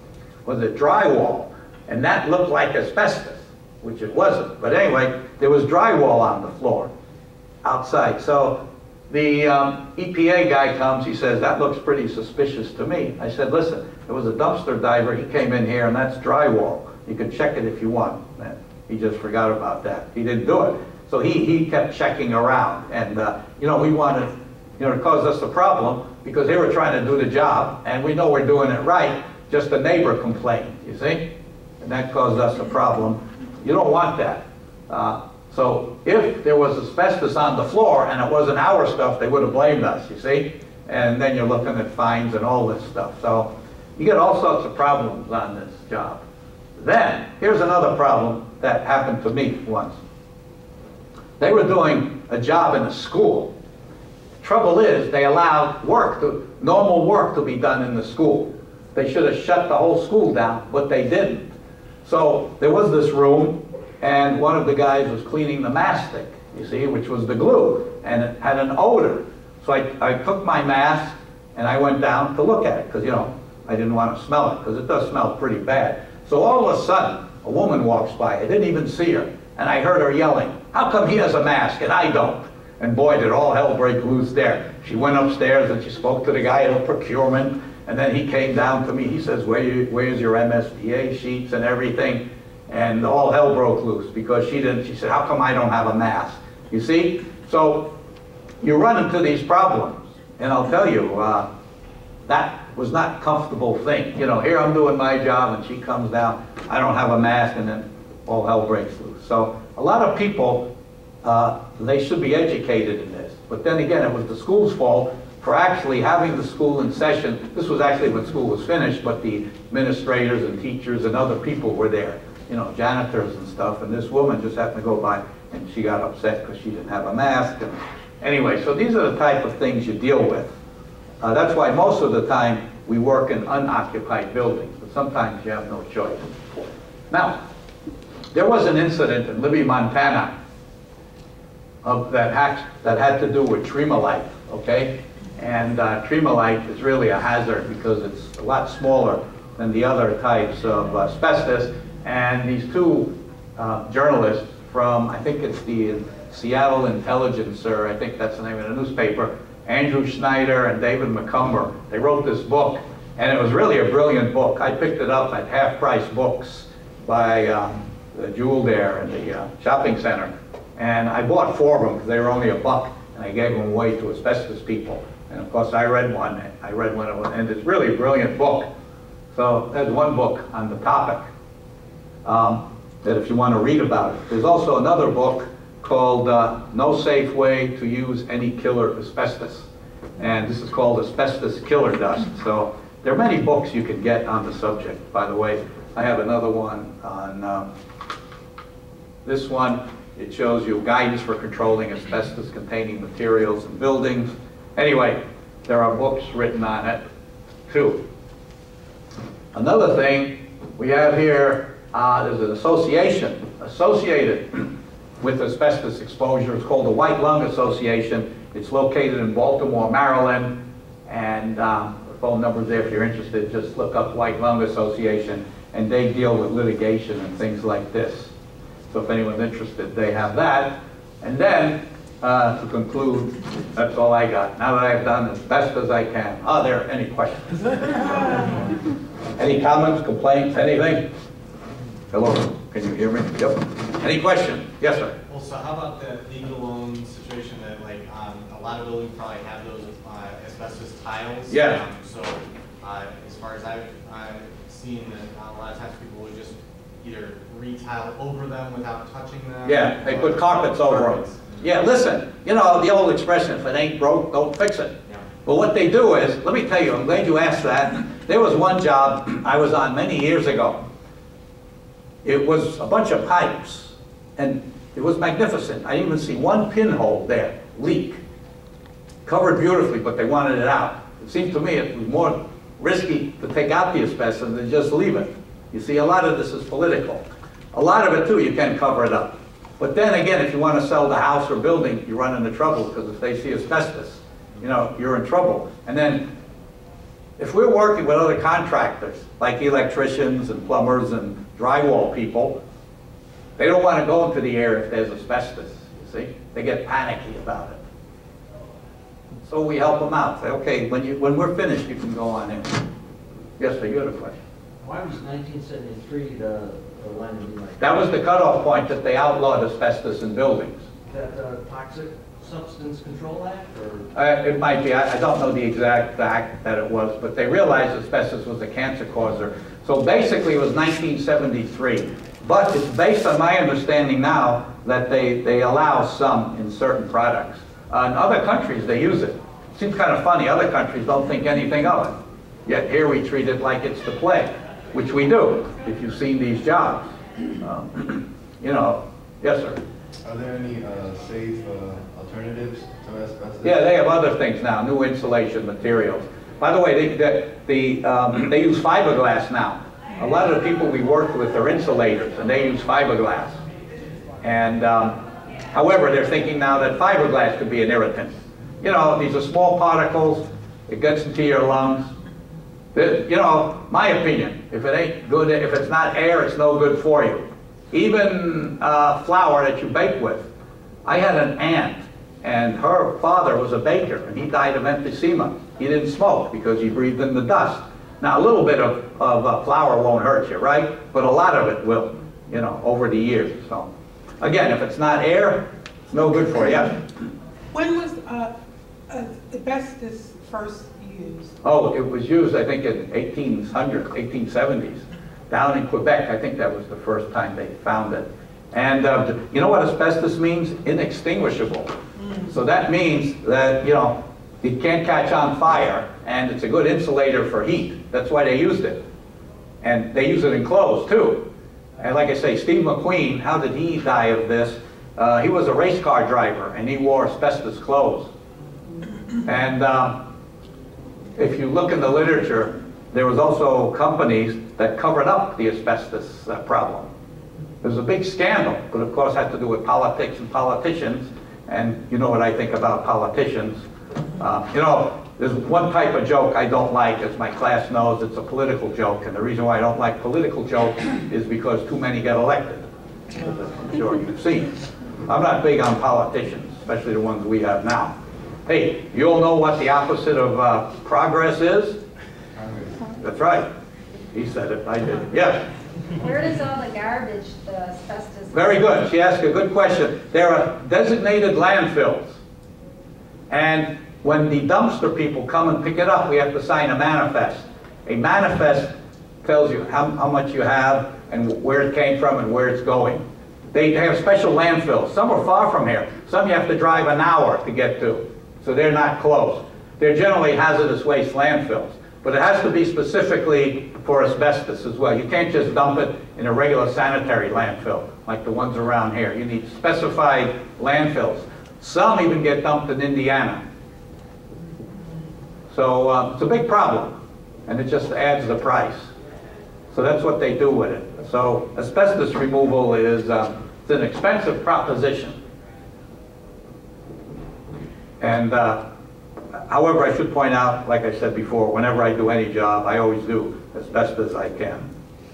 was it drywall, and that looked like asbestos, which it wasn't. But anyway, there was drywall on the floor outside. So the um, E P A guy comes, he says, that looks pretty suspicious to me. I said, listen, there was a dumpster diver, he came in here, and that's drywall. You can check it if you want. And he just forgot about that. He didn't do it. So he, he kept checking around. And, uh, you know, we wanted, you know, it caused us a problem because they were trying to do the job, and we know we're doing it right, just a neighbor complained, you see? And that caused us a problem. You don't want that. Uh, so if there was asbestos on the floor and it wasn't our stuff, they would have blamed us, you see? And then you're looking at fines and all this stuff. So you get all sorts of problems on this job. Then, here's another problem that happened to me once. They were doing a job in a school. Trouble is, they allowed work, to, normal work to be done in the school. They should have shut the whole school down, but they didn't. So there was this room, and one of the guys was cleaning the mastic, you see, which was the glue, and it had an odor. So I, I took my mask, and I went down to look at it, because, you know, I didn't want to smell it, because it does smell pretty bad. So all of a sudden, a woman walks by. I didn't even see her. And I heard her yelling, how come he has a mask and I don't? And boy, did all hell break loose there. She went upstairs and she spoke to the guy at procurement. And then he came down to me. He says, Where you, where's your M S D A sheets and everything? And all hell broke loose because she didn't. She said, how come I don't have a mask? You see? So you run into these problems. And I'll tell you, uh, that was not a comfortable thing. You know, here I'm doing my job and she comes down, I don't have a mask, and then all hell breaks loose. So a lot of people, uh, they should be educated in this. But then again, it was the school's fault for actually having the school in session. This was actually when school was finished, but the administrators and teachers and other people were there, you know, janitors and stuff, and this woman just happened to go by and she got upset because she didn't have a mask. And anyway, so these are the type of things you deal with. Uh, that's why most of the time we work in unoccupied buildings, but sometimes you have no choice. Now, there was an incident in Libby, Montana of, that, had, that had to do with tremolite, okay? And uh, tremolite is really a hazard because it's a lot smaller than the other types of asbestos. And these two uh, journalists from, I think it's the Seattle Intelligencer, I think that's the name of the newspaper, Andrew Schneider and David McCumber. They wrote this book, and it was really a brilliant book. I picked it up at half-price books by um, the Jewel there in the uh, shopping center. And I bought four of them because they were only a buck, and I gave them away to asbestos people. And of course, I read one. I read one of them, and it's really a brilliant book. So there's one book on the topic um, that if you want to read about it. There's also another book called uh, No Safe Way to Use Any Killer Asbestos. And this is called Asbestos Killer Dust. So there are many books you can get on the subject. By the way, I have another one on um, this one. It shows you guidance for controlling asbestos-containing materials in buildings. Anyway, there are books written on it, too. Another thing we have here, uh, there's an association associated with asbestos exposure. It's called the White Lung Association. It's located in Baltimore, Maryland, and um, the phone number's there if you're interested. Just look up White Lung Association, and they deal with litigation and things like this. So if anyone's interested, they have that. And then, uh, to conclude, that's all I got. Now that I've done as best as I can. Are there any questions? Any comments, complaints, anything? Hello, can you hear me? Yep. Any question? Yes, sir. Well, so how about that legal loan situation that, like, um, a lot of buildings probably have those uh, asbestos tiles? Yeah. Um, so, uh, as far as I've, I've seen, that a lot of times people would just either re-tile over them without touching them. Yeah, they put carpets over them. Yeah, listen, you know, the old expression, if it ain't broke, don't fix it. Yeah. But what they do is, let me tell you, I'm glad you asked that. There was one job I was on many years ago. It was a bunch of pipes, and it was magnificent. I didn't even see one pinhole there, leak. Covered beautifully, but they wanted it out. It seemed to me it was more risky to take out the asbestos than just leave it. You see, a lot of this is political. A lot of it, too, you can cover it up. But then again, if you want to sell the house or building, you run into trouble, because if they see asbestos, you know, you're in trouble. And then, if we're working with other contractors, like electricians and plumbers and drywall people, they don't want to go into the air if there's asbestos, you see? They get panicky about it. So we help them out. Say, okay, when, you, when we're finished, you can go on in. Yes, sir, you had a question. Why was nineteen seventy-three the, the line to be like That was the cutoff point that they outlawed asbestos in buildings. that? Uh, Toxic Substance Control Act, or? Uh, it might be. I, I don't know the exact act that it was, but they realized asbestos was a cancer causer. So basically, it was nineteen seventy-three. But it's based on my understanding now that they, they allow some in certain products. Uh, in other countries, they use it. It seems kind of funny. Other countries don't think anything of it. Yet here we treat it like it's the plague, which we do, if you've seen these jobs. Um, you know, yes, sir. Are there any uh, safe uh, alternatives to asbestos? Yeah, they have other things now, new insulation materials. By the way, they, the, the, um, they use fiberglass now. A lot of the people we work with are insulators, and they use fiberglass. And um, however, they're thinking now that fiberglass could be an irritant. You know, these are small particles. It gets into your lungs. The, you know, my opinion, if it ain't good, if it's not air, it's no good for you. Even uh, flour that you bake with. I had an aunt, and her father was a baker, and he died of emphysema. He didn't smoke because he breathed in the dust. Now, a little bit of, of uh, flour won't hurt you, right? But a lot of it will, you know, over the years. So, again, if it's not air, it's no good for you. When was uh, uh, asbestos first used? Oh, it was used, I think, in eighteen hundreds, eighteen seventies. Down in Quebec, I think that was the first time they found it. And uh, you know what asbestos means? Inextinguishable. Mm. So that means that, you know, it can't catch on fire, and it's a good insulator for heat. That's why they used it. And they use it in clothes, too. And like I say, Steve McQueen, how did he die of this? Uh, he was a race car driver, and he wore asbestos clothes. And um, if you look in the literature, there was also companies that covered up the asbestos uh, problem. It was a big scandal, but of course had to do with politics and politicians, and you know what I think about politicians. Uh, you know, there's one type of joke I don't like, as my class knows, it's a political joke, and the reason why I don't like political jokes is because too many get elected, as I'm sure you've seen. I'm not big on politicians, especially the ones we have now. Hey, you all know what the opposite of uh, progress is? That's right. He said it, I didn't. Yes? Where does all the garbage, the asbestos? Very good. She asked a good question. There are designated landfills. And when the dumpster people come and pick it up, we have to sign a manifest. A manifest tells you how, how much you have and where it came from and where it's going. They, they have special landfills. Some are far from here. Some you have to drive an hour to get to. So they're not close. They're generally hazardous waste landfills. But it has to be specifically for asbestos as well. You can't just dump it in a regular sanitary landfill like the ones around here. You need specified landfills. Some even get dumped in Indiana. So uh, it's a big problem, and it just adds the price. So that's what they do with it. So asbestos removal is uh, it's an expensive proposition. And uh, however, I should point out, like I said before, whenever I do any job, I always do as best as I can.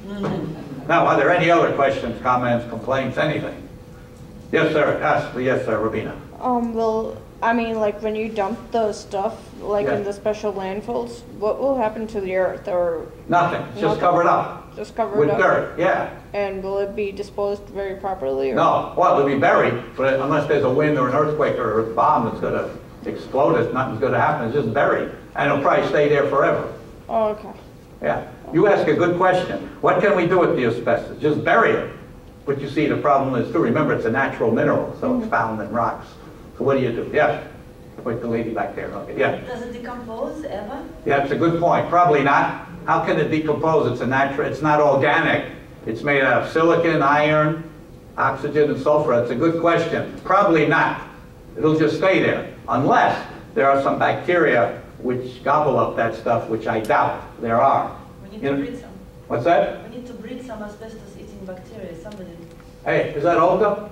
Now, are there any other questions, comments, complaints, anything? Yes, sir. Yes, yes, sir, Rabina. Um, well, I mean, like when you dump the stuff, like Yeah. in the special landfills, what will happen to the earth, or Nothing. It's just Nothing. covered up just cover with it up? dirt. Yeah. And will it be disposed very properly? Or? No. Well, it'll be buried, but unless there's a wind or an earthquake or a bomb that's going to explode it, nothing's going to happen. It's just buried, and it'll probably stay there forever. Oh, okay. Yeah. You ask a good question. What can we do with the asbestos? Just bury it. But you see, the problem is too. Remember, it's a natural mineral, so Mm-hmm. it's found in rocks. So what do you do? Yeah. Wait, the lady back there. Okay. Yeah. Does it decompose ever? Yeah, it's a good point. Probably not. How can it decompose? It's a natural. It's not organic. It's made out of silicon, iron, oxygen, and sulfur. That's a good question. Probably not. It'll just stay there, unless there are some bacteria which gobble up that stuff, which I doubt there are. We need You to know- breed some. What's that? We need to breed some asbestos-eating bacteria. Somebody. Hey, is that Olga?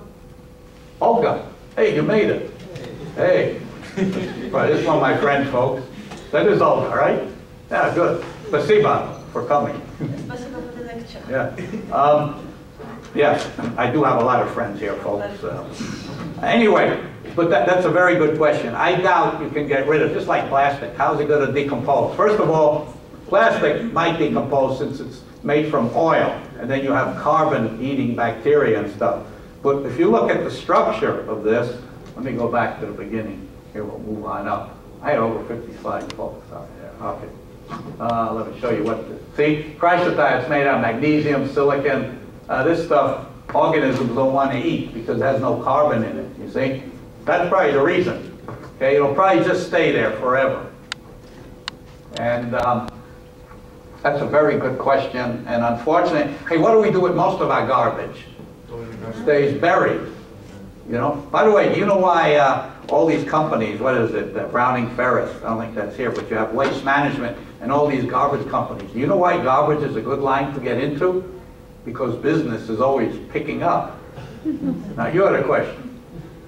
Olga, hey, you made it. Hey. Right, this is one of my friends, folks. That is Olga, right? Yeah, good. Spasiba for coming. Спасибо for the lecture. Yeah. Um, yes, I do have a lot of friends here, folks. Uh, anyway, but that, that's a very good question. I doubt you can get rid of, just like plastic. How's it going to decompose? First of all, plastic might decompose since it's made from oil, and then you have carbon-eating bacteria and stuff. But if you look at the structure of this, let me go back to the beginning. Here, we'll move on up. I had over fifty slides, folks. Sorry, there. Okay. Uh, let me show you what this. See, chrysotile is made out of magnesium, silicon. Uh, this stuff, organisms don't want to eat because it has no carbon in it, you see? That's probably the reason. Okay, it'll probably just stay there forever. And um, that's a very good question. And unfortunately, hey, what do we do with most of our garbage? It stays buried. You know? By the way, do you know why uh, all these companies, what is it, uh, Browning Ferris, I don't think that's here, but you have Waste Management and all these garbage companies. Do you know why garbage is a good line to get into? Because business is always picking up. Now, you had a question.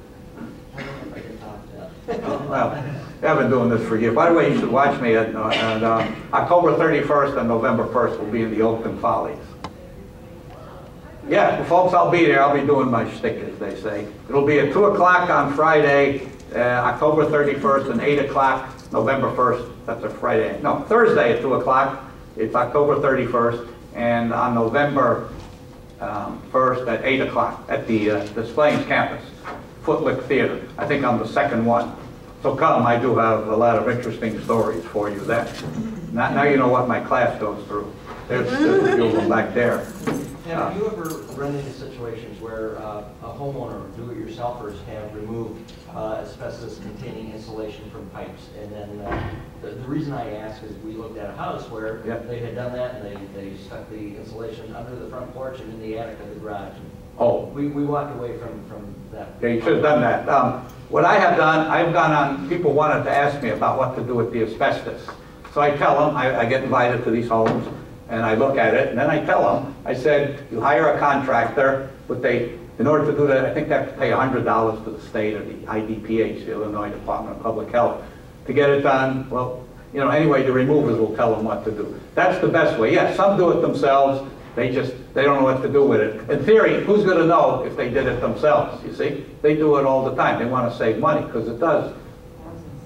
Well, I've been doing this for years. By the way, you should watch me at, uh, at uh, October thirty-first and November first will be in the Oakland Follies. Yeah, well, folks, I'll be there. I'll be doing my shtick, as they say. It'll be at two o'clock on Friday, uh, October thirty-first, and eight o'clock, November first. That's a Friday. No, Thursday at two o'clock. It's October thirty-first, and on November um, first at eight o'clock at the uh, Des Plaines campus, Footlick Theater. I think I'm the second one. So come, I do have a lot of interesting stories for you then. Now, now you know what my class goes through. There's, there's a few of them back there. Have you ever run into situations where uh, a homeowner, do-it-yourselfers, have removed uh, asbestos-containing insulation from pipes? And then uh, the, the reason I ask is we looked at a house where Yeah. they had done that, and they, they stuck the insulation under the front porch and in the attic of the garage. And Oh. we, we walked away from, from that. Yeah, you should have done that. Um, what I have done, I've gone on, people wanted to ask me about what to do with the asbestos. So I tell them, I, I get invited to these homes, and I look at it, and then I tell them, I said, you hire a contractor, but they, in order to do that, I think they have to pay one hundred dollars to the state or the I D P H, the Illinois Department of Public Health, to get it done. Well, you know, anyway, the removers will tell them what to do. That's the best way. Yes, some do it themselves. They just, they don't know what to do with it. In theory, who's going to know if they did it themselves, you see? They do it all the time. They want to save money because it does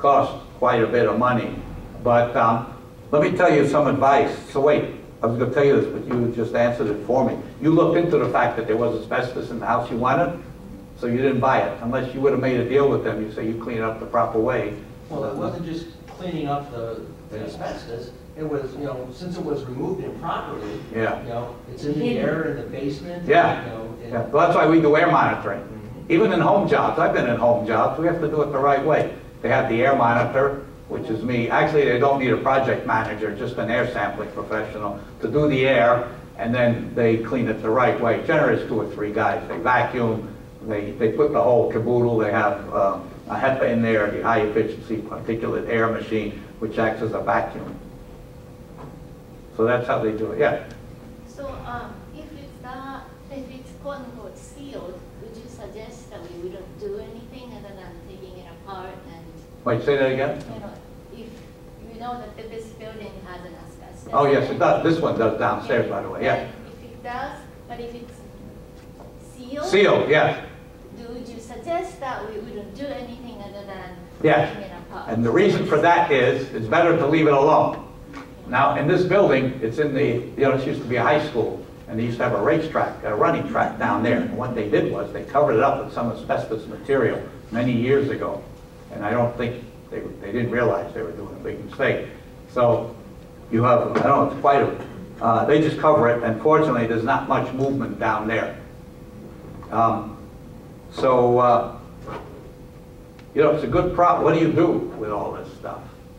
costs quite a bit of money. But um, let me tell you some advice. So wait, I was going to tell you this, but you just answered it for me. You looked into the fact that there was asbestos in the house you wanted, so you didn't buy it. Unless you would have made a deal with them, you say you clean it up the proper way. Well, it wasn't just cleaning up the, the asbestos. It was, you know, since it was removed improperly, Yeah. you know, it's in the air in the basement. Yeah. You know, and- Yeah, well, that's why we do air monitoring. Even in home jobs, I've been in home jobs, we have to do it the right way. They have the air monitor, which is me. Actually, they don't need a project manager, just an air sampling professional to do the air, and then they clean it the right way. Generally, it's two or three guys. They vacuum, they, they put the whole caboodle, they have um, a HEPA in there, the high efficiency particulate air machine, which acts as a vacuum. So that's how they do it, yeah. So um, if it's not, if it's quote unquote sealed, would you suggest that we wouldn't do anything other than taking it apart and, Wait, say that again? you know, if you know that this building has an asbestos. Oh, yes, it does. This one does downstairs, by the way, yeah. And if it does, but if it's sealed. Sealed, yes. Do would you suggest that we wouldn't do anything other than Yes. taking it apart? And the reason for that is, it's better to leave it alone. Now, in this building, it's in the, you know, this used to be a high school, and they used to have a racetrack, a running track down there. And what they did was, they covered it up with some asbestos material many years ago. And I don't think, they, they didn't realize they were doing a big mistake. So, you have, I don't know, it's quite a, uh, they just cover it, and fortunately, there's not much movement down there. Um, so, uh, you know, it's a good problem. What do you do with all this stuff?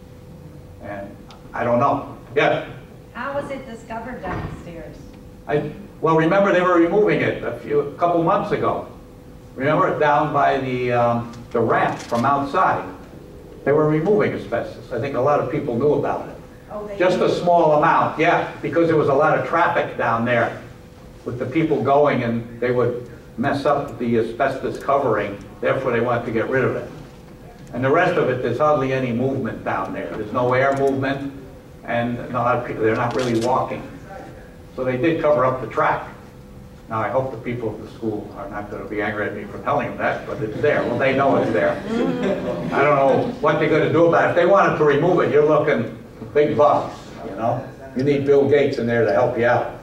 And I don't know. Yes? How was it discovered downstairs? I, well, remember they were removing it a few, a couple months ago. Remember, down by the, um, the ramp from outside. They were removing asbestos. I think a lot of people knew about it. Oh, they Just a small amount, yeah, because there was a lot of traffic down there with the people going, and they would mess up the asbestos covering, therefore they wanted to get rid of it. And the rest of it, there's hardly any movement down there. There's no air movement, and a lot of people, they're not really walking. So they did cover up the track. Now, I hope the people of the school are not going to be angry at me for telling them that, but it's there. Well, they know it's there. I don't know what they're going to do about it. If they wanted to remove it, you're looking big bucks, you know? You need Bill Gates in there to help you out.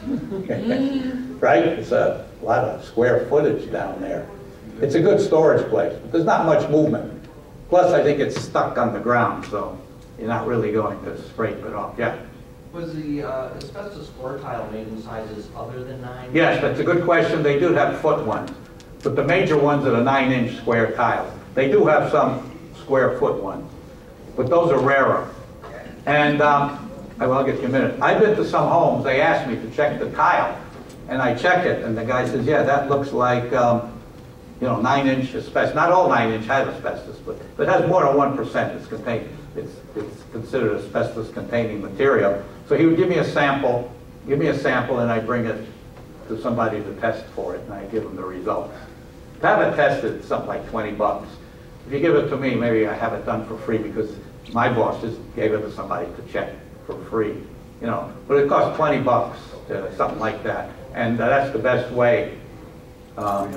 Right? It's a lot of square footage down there. It's a good storage place, but there's not much movement. Plus, I think it's stuck on the ground, so you're not really going to scrape it off. Yeah? Was the uh, asbestos floor tile made in sizes other than nine? Yes, that's a good question. They do have foot ones, but the major ones are the nine-inch square tiles. They do have some square foot ones, but those are rarer. And um, I will get you a minute. I've been to some homes. They asked me to check the tile, and I check it, and the guy says, "Yeah, that looks like um, you know, nine-inch asbestos." Not all nine-inch has asbestos, but if it has more than one percent, it's contained. It's, it's considered asbestos-containing material. So he would give me a sample, give me a sample, and I bring it to somebody to test for it, and I give them the results. To have it tested, it's something like twenty bucks. If you give it to me, maybe I have it done for free because my boss just gave it to somebody to check for free, you know. But it costs twenty bucks, uh, something like that, and uh, that's the best way. Um,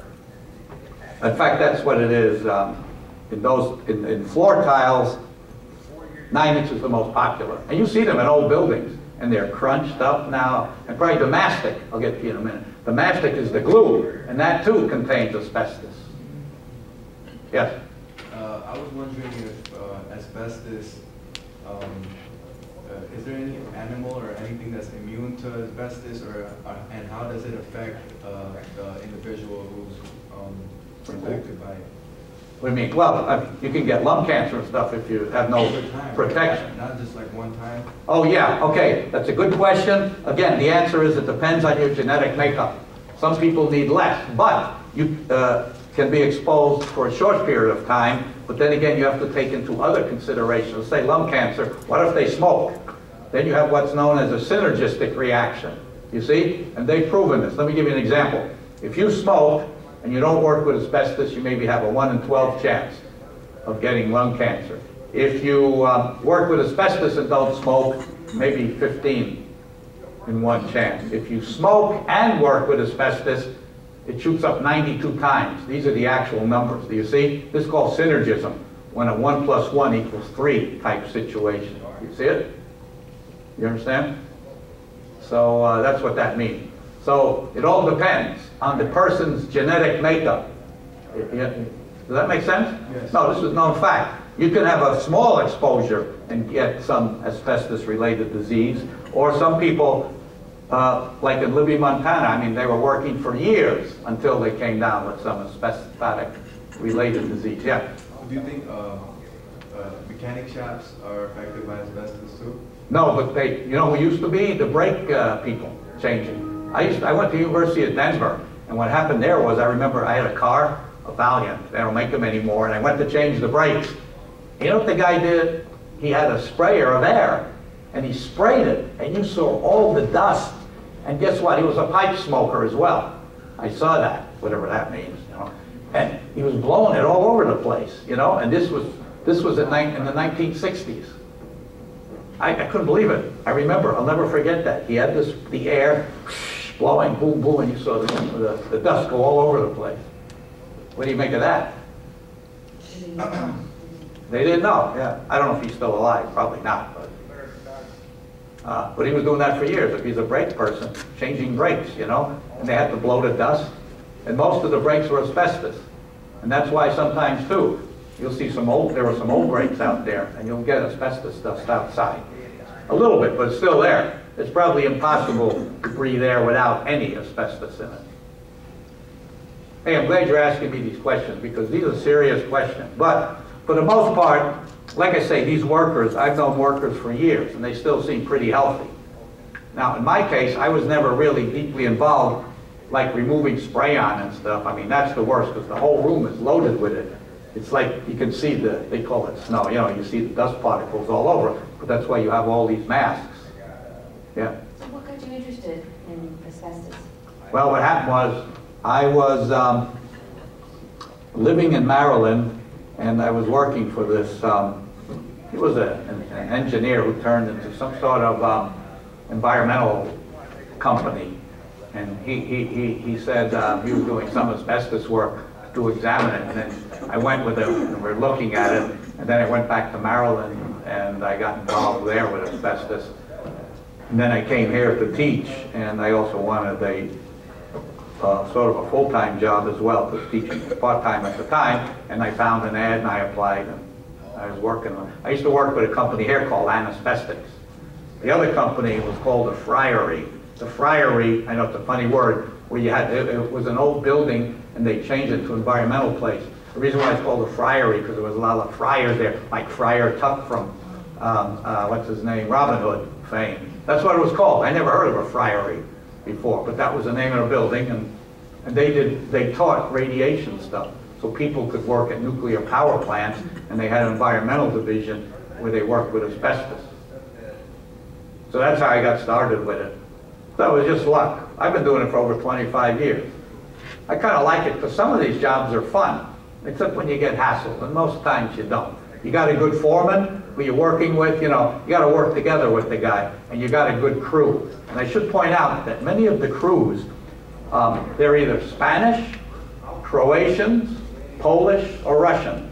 in fact, that's what it is. Um, in those, in, in floor tiles, nine inch is the most popular. And you see them in old buildings, and they're crunched up now. And probably the mastic, I'll get to you in a minute. The mastic is the glue, and that too contains asbestos. Yes? Uh, I was wondering if uh, asbestos, um, uh, is there any animal or anything that's immune to asbestos, or uh, and how does it affect uh, the individual who's um, affected by it? What do you mean? Well, uh, you can get lung cancer and stuff if you have no protection. Not just like one time? Oh, yeah, okay. That's a good question. Again, the answer is it depends on your genetic makeup. Some people need less, but you uh, can be exposed for a short period of time, but then again, you have to take into other considerations. Say lung cancer, what if they smoke? Then you have what's known as a synergistic reaction, you see? And they've proven this. Let me give you an example. If you smoke, and you don't work with asbestos, you maybe have a one in twelve chance of getting lung cancer. If you um, work with asbestos and don't smoke, maybe fifteen in one chance. If you smoke and work with asbestos, it shoots up ninety-two times. These are the actual numbers. Do you see? This is called synergism. when a one plus one equals three type situation. You see it? You understand? So uh, that's what that means. So it all depends on the person's genetic makeup. Does that make sense? Yes. No, this is known fact. You can have a small exposure and get some asbestos-related disease, or some people, uh, like in Libby, Montana, I mean, they were working for years until they came down with some asbestotic-related disease. Yeah? Do you think uh, uh, mechanic shops are affected by asbestos too? No, but they, you know who used to be? The brake uh, people changing. I used to, I went to the University of Denver, and what happened there was, I remember I had a car, a Valiant, they don't make them anymore, and I went to change the brakes. You know what the guy did? He had a sprayer of air, and he sprayed it, and you saw all the dust. And guess what? He was a pipe smoker as well. I saw that, whatever that means, you know. And he was blowing it all over the place, you know. And this was this was in, in the nineteen sixties. I, I couldn't believe it. I remember. I'll never forget that. He had this the air blowing, boom, boom, and you saw the, the, the dust go all over the place. What do you make of that? They didn't know, yeah. I don't know if he's still alive, probably not. But, uh, but he was doing that for years. If he's a brake person, changing brakes, you know, and they had to blow the dust. And most of the brakes were asbestos. And that's why sometimes, too, you'll see some old, there were some old brakes out there, and you'll get asbestos dust outside. A little bit, but it's still there. It's probably impossible to breathe air without any asbestos in it. Hey, I'm glad you're asking me these questions, because these are serious questions. But for the most part, like I say, these workers, I've known workers for years, and they still seem pretty healthy. Now, in my case, I was never really deeply involved, like removing spray-on and stuff. I mean, that's the worst, because the whole room is loaded with it. It's like you can see the, they call it snow, you know, you see the dust particles all over, but that's why you have all these masks. Yeah. So what got you interested in asbestos? Well, what happened was, I was um, living in Maryland, and I was working for this, um, he was a, an, an engineer who turned into some sort of um, environmental company. And he, he, he, he said um, he was doing some asbestos work to examine it. And then I went with him, and we were looking at it. And then I went back to Maryland, and I got involved there with asbestos. And then I came here to teach, and I also wanted a Uh, sort of a full-time job as well, because teaching was part-time at the time, and I found an ad and I applied, and I was working on I used to work with a company here called Asbestos. The other company was called the Friary. The Friary, I know it's a funny word, where you had, it, it was an old building and they changed it to an environmental place. The reason why it's called the Friary, because there was a lot of friars there, like Friar Tuck from, um, uh, what's his name, Robin Hood fame. That's what it was called. I never heard of a friary before, but that was the name of the building, and, and they did, they taught radiation stuff, so people could work at nuclear power plants, and they had an environmental division where they worked with asbestos. So that's how I got started with it. So it was just luck. I've been doing it for over twenty-five years. I kind of like it, because some of these jobs are fun, except when you get hassled, and most times you don't. You got a good foreman who you're working with, you know, you got to work together with the guy, and you got a good crew. And I should point out that many of the crews, um, they're either Spanish, Croatians, Polish, or Russians.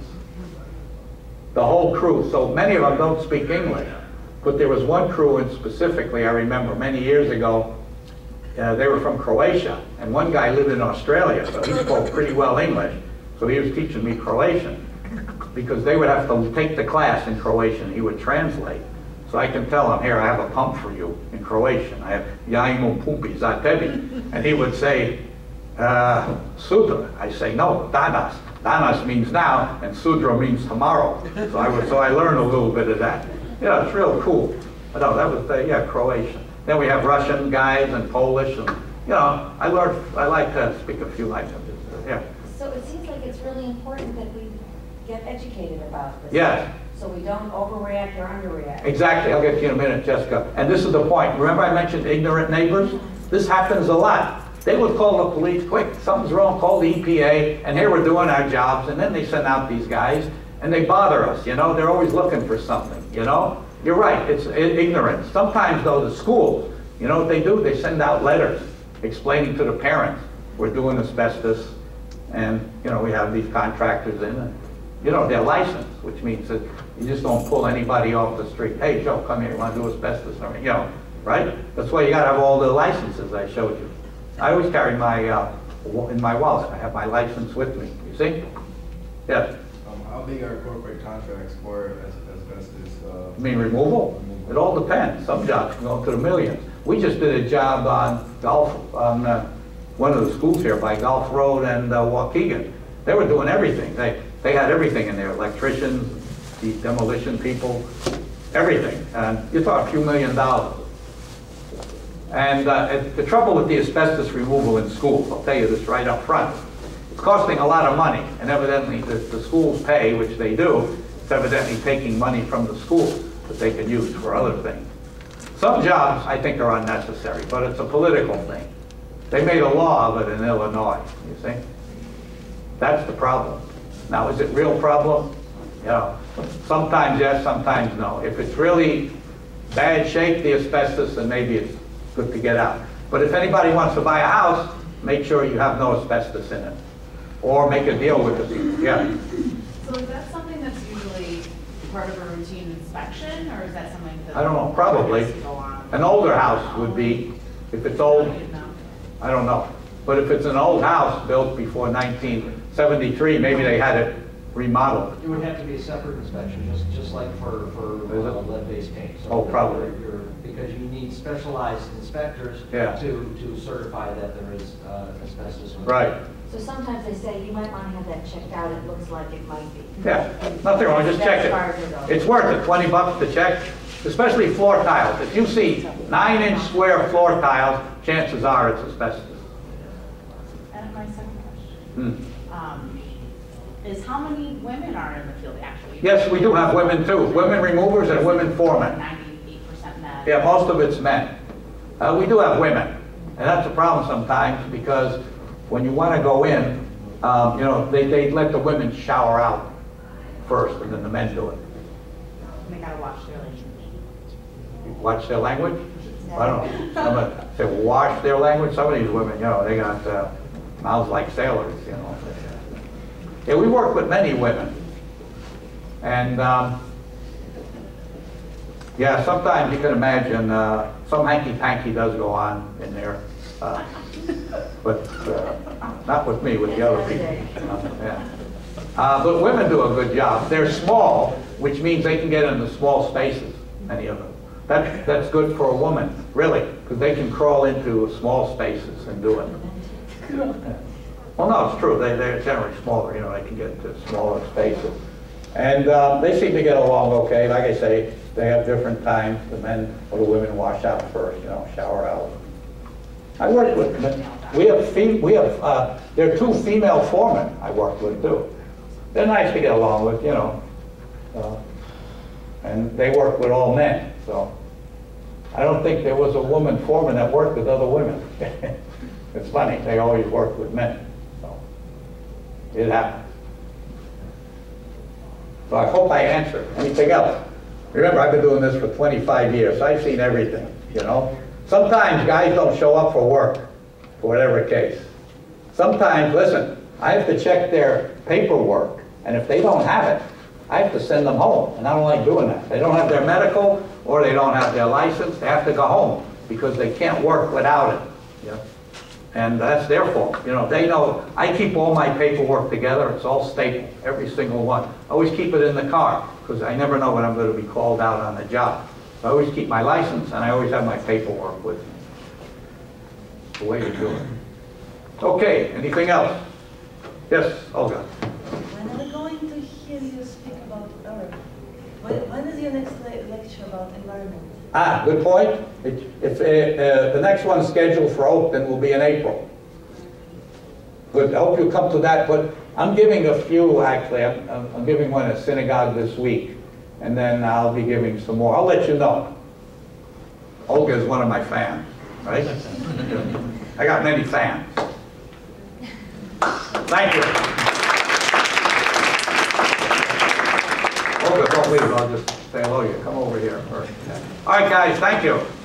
The whole crew. So many of them don't speak English. But there was one crew, and specifically, I remember many years ago, uh, they were from Croatia, and one guy lived in Australia, so he spoke pretty well English. So he was teaching me Croatian, because they would have to take the class in Croatian. He would translate. So I can tell him, here, I have a pump for you in Croatian. I have ja imam pumpi za tebi. And he would say, uh, sutra. I say, no, danas. Danas means now, and sudra means tomorrow. So I, would, so I learned a little bit of that. Yeah, it's real cool. But no, that was, the, yeah, Croatian. Then we have Russian guys and Polish. And, you know, I learned, I like to speak a few languages. Yeah. So it seems like it's really important that we get educated about this. Yes. So we don't overreact or underreact. Exactly. I'll get to you in a minute, Jessica. And this is the point. Remember I mentioned ignorant neighbors? This happens a lot. They would call the police, quick, something's wrong, call the E P A, and here we're doing our jobs, and then they send out these guys, and they bother us, you know? They're always looking for something, you know? You're right, it's ignorance. Sometimes, though, the schools, you know what they do? They send out letters explaining to the parents, we're doing asbestos, and, you know, we have these contractors in, and, you know, they're licensed. which means that you just don't pull anybody off the street. Hey, Joe, come here, you want to do asbestos? I mean, you know, right? That's why you got to have all the licenses I showed you. I always carry my, uh, in my wallet, I have my license with me, you see? Yes. Um, how big are corporate contracts for as- asbestos? Uh, I mean removal? It all depends. Some jobs can go to the millions. We just did a job on Gulf, on uh, one of the schools here by Gulf Road and uh, Waukegan. They were doing everything. They, they had everything in there, electricians, the demolition people, everything. And you're talking a few million dollars. And uh, the trouble with the asbestos removal in schools, I'll tell you this right up front, it's costing a lot of money, and evidently the, the schools pay, which they do. It's evidently taking money from the schools that they can use for other things. Some jobs, I think, are unnecessary, but it's a political thing. They made a law of it in Illinois, you see? That's the problem. Now, is it a real problem? You know, sometimes yes, sometimes no. If it's really bad shape, the asbestos, then maybe it's good to get out. But if anybody wants to buy a house, make sure you have no asbestos in it. Or make a deal with the people, yeah. So is that something that's usually part of a routine inspection, or is that something that... I don't know, probably. has to go on? An older house would be, if it's old, I don't know. But if it's an old house built before nineteen seventy-three, maybe they had it remodeled. It would have to be a separate inspection, just, just like for, for uh, lead-based paint. So Oh, probably. you're- you're- Because you need specialized inspectors Yeah. to, to certify that there is uh, asbestos. in it. Right. So sometimes they say, you might want to have that checked out, it looks like it might be. Yeah, nothing wrong, just check That's hard to it. know. It's worth it, twenty bucks to check, especially floor tiles. If you see nine inch square floor tiles, chances are it's asbestos. And my second question Hmm. um, is how many women are in the field actually? Yes, we do have women too, women removers and women foremen. ninety-eight percent men. Yeah, most of it's men. Uh, we do have women, and that's a problem sometimes because when you want to go in, um, you know, they, they let the women shower out first and then the men do it. They gotta watch their language. Watch their language? I don't know. Some of, they wash their language. Some of these women, you know, they got uh, mouths like sailors, you know. Yeah, we work with many women. And um, yeah, sometimes you can imagine uh, some hanky-panky does go on in there. Uh, but uh, not with me, with the other people. Uh, yeah. uh, but women do a good job. They're small, which means they can get into small spaces, many of them. That, that's good for a woman, really, because they can crawl into small spaces and do it. Yeah. Well, no, it's true. They, they're generally smaller, you know, they can get into smaller spaces. And um, they seem to get along okay. Like I say, they have different times. The men or the women wash out first, you know, shower out. I work with them. We have, fem we have uh, there are two female foremen I work with too. They're nice to get along with, you know. Uh, and they work with all men, so. I don't think there was a woman foreman that worked with other women. It's funny, they always work with men, so. It happens. So I hope I answered. Anything else? Remember, I've been doing this for twenty-five years, so I've seen everything, you know. Sometimes guys don't show up for work, for whatever case. Sometimes, listen, I have to check their paperwork, and if they don't have it, I have to send them home, and I don't like doing that. They don't have their medical, or they don't have their license, they have to go home, because they can't work without it. Yeah. And that's their fault. You know, they know, I keep all my paperwork together, it's all stapled, every single one. I always keep it in the car, because I never know when I'm going to be called out on the job. I always keep my license, and I always have my paperwork with me. It's the way to do it. Okay, anything else? Yes, Olga. When are we going to hear you speak about Earth? When, when is your next le lecture about environment? Ah, good point. It, if, uh, uh, the next one scheduled for Oakton will be in April. Good, I hope you come to that, but I'm giving a few, actually. I'm, I'm, I'm giving one at synagogue this week, and then I'll be giving some more. I'll let you know. Olga is one of my fans, right? I got many fans. Thank you. Olga, don't leave. I'll just say hello to you. Come over here first. All right, guys, thank you.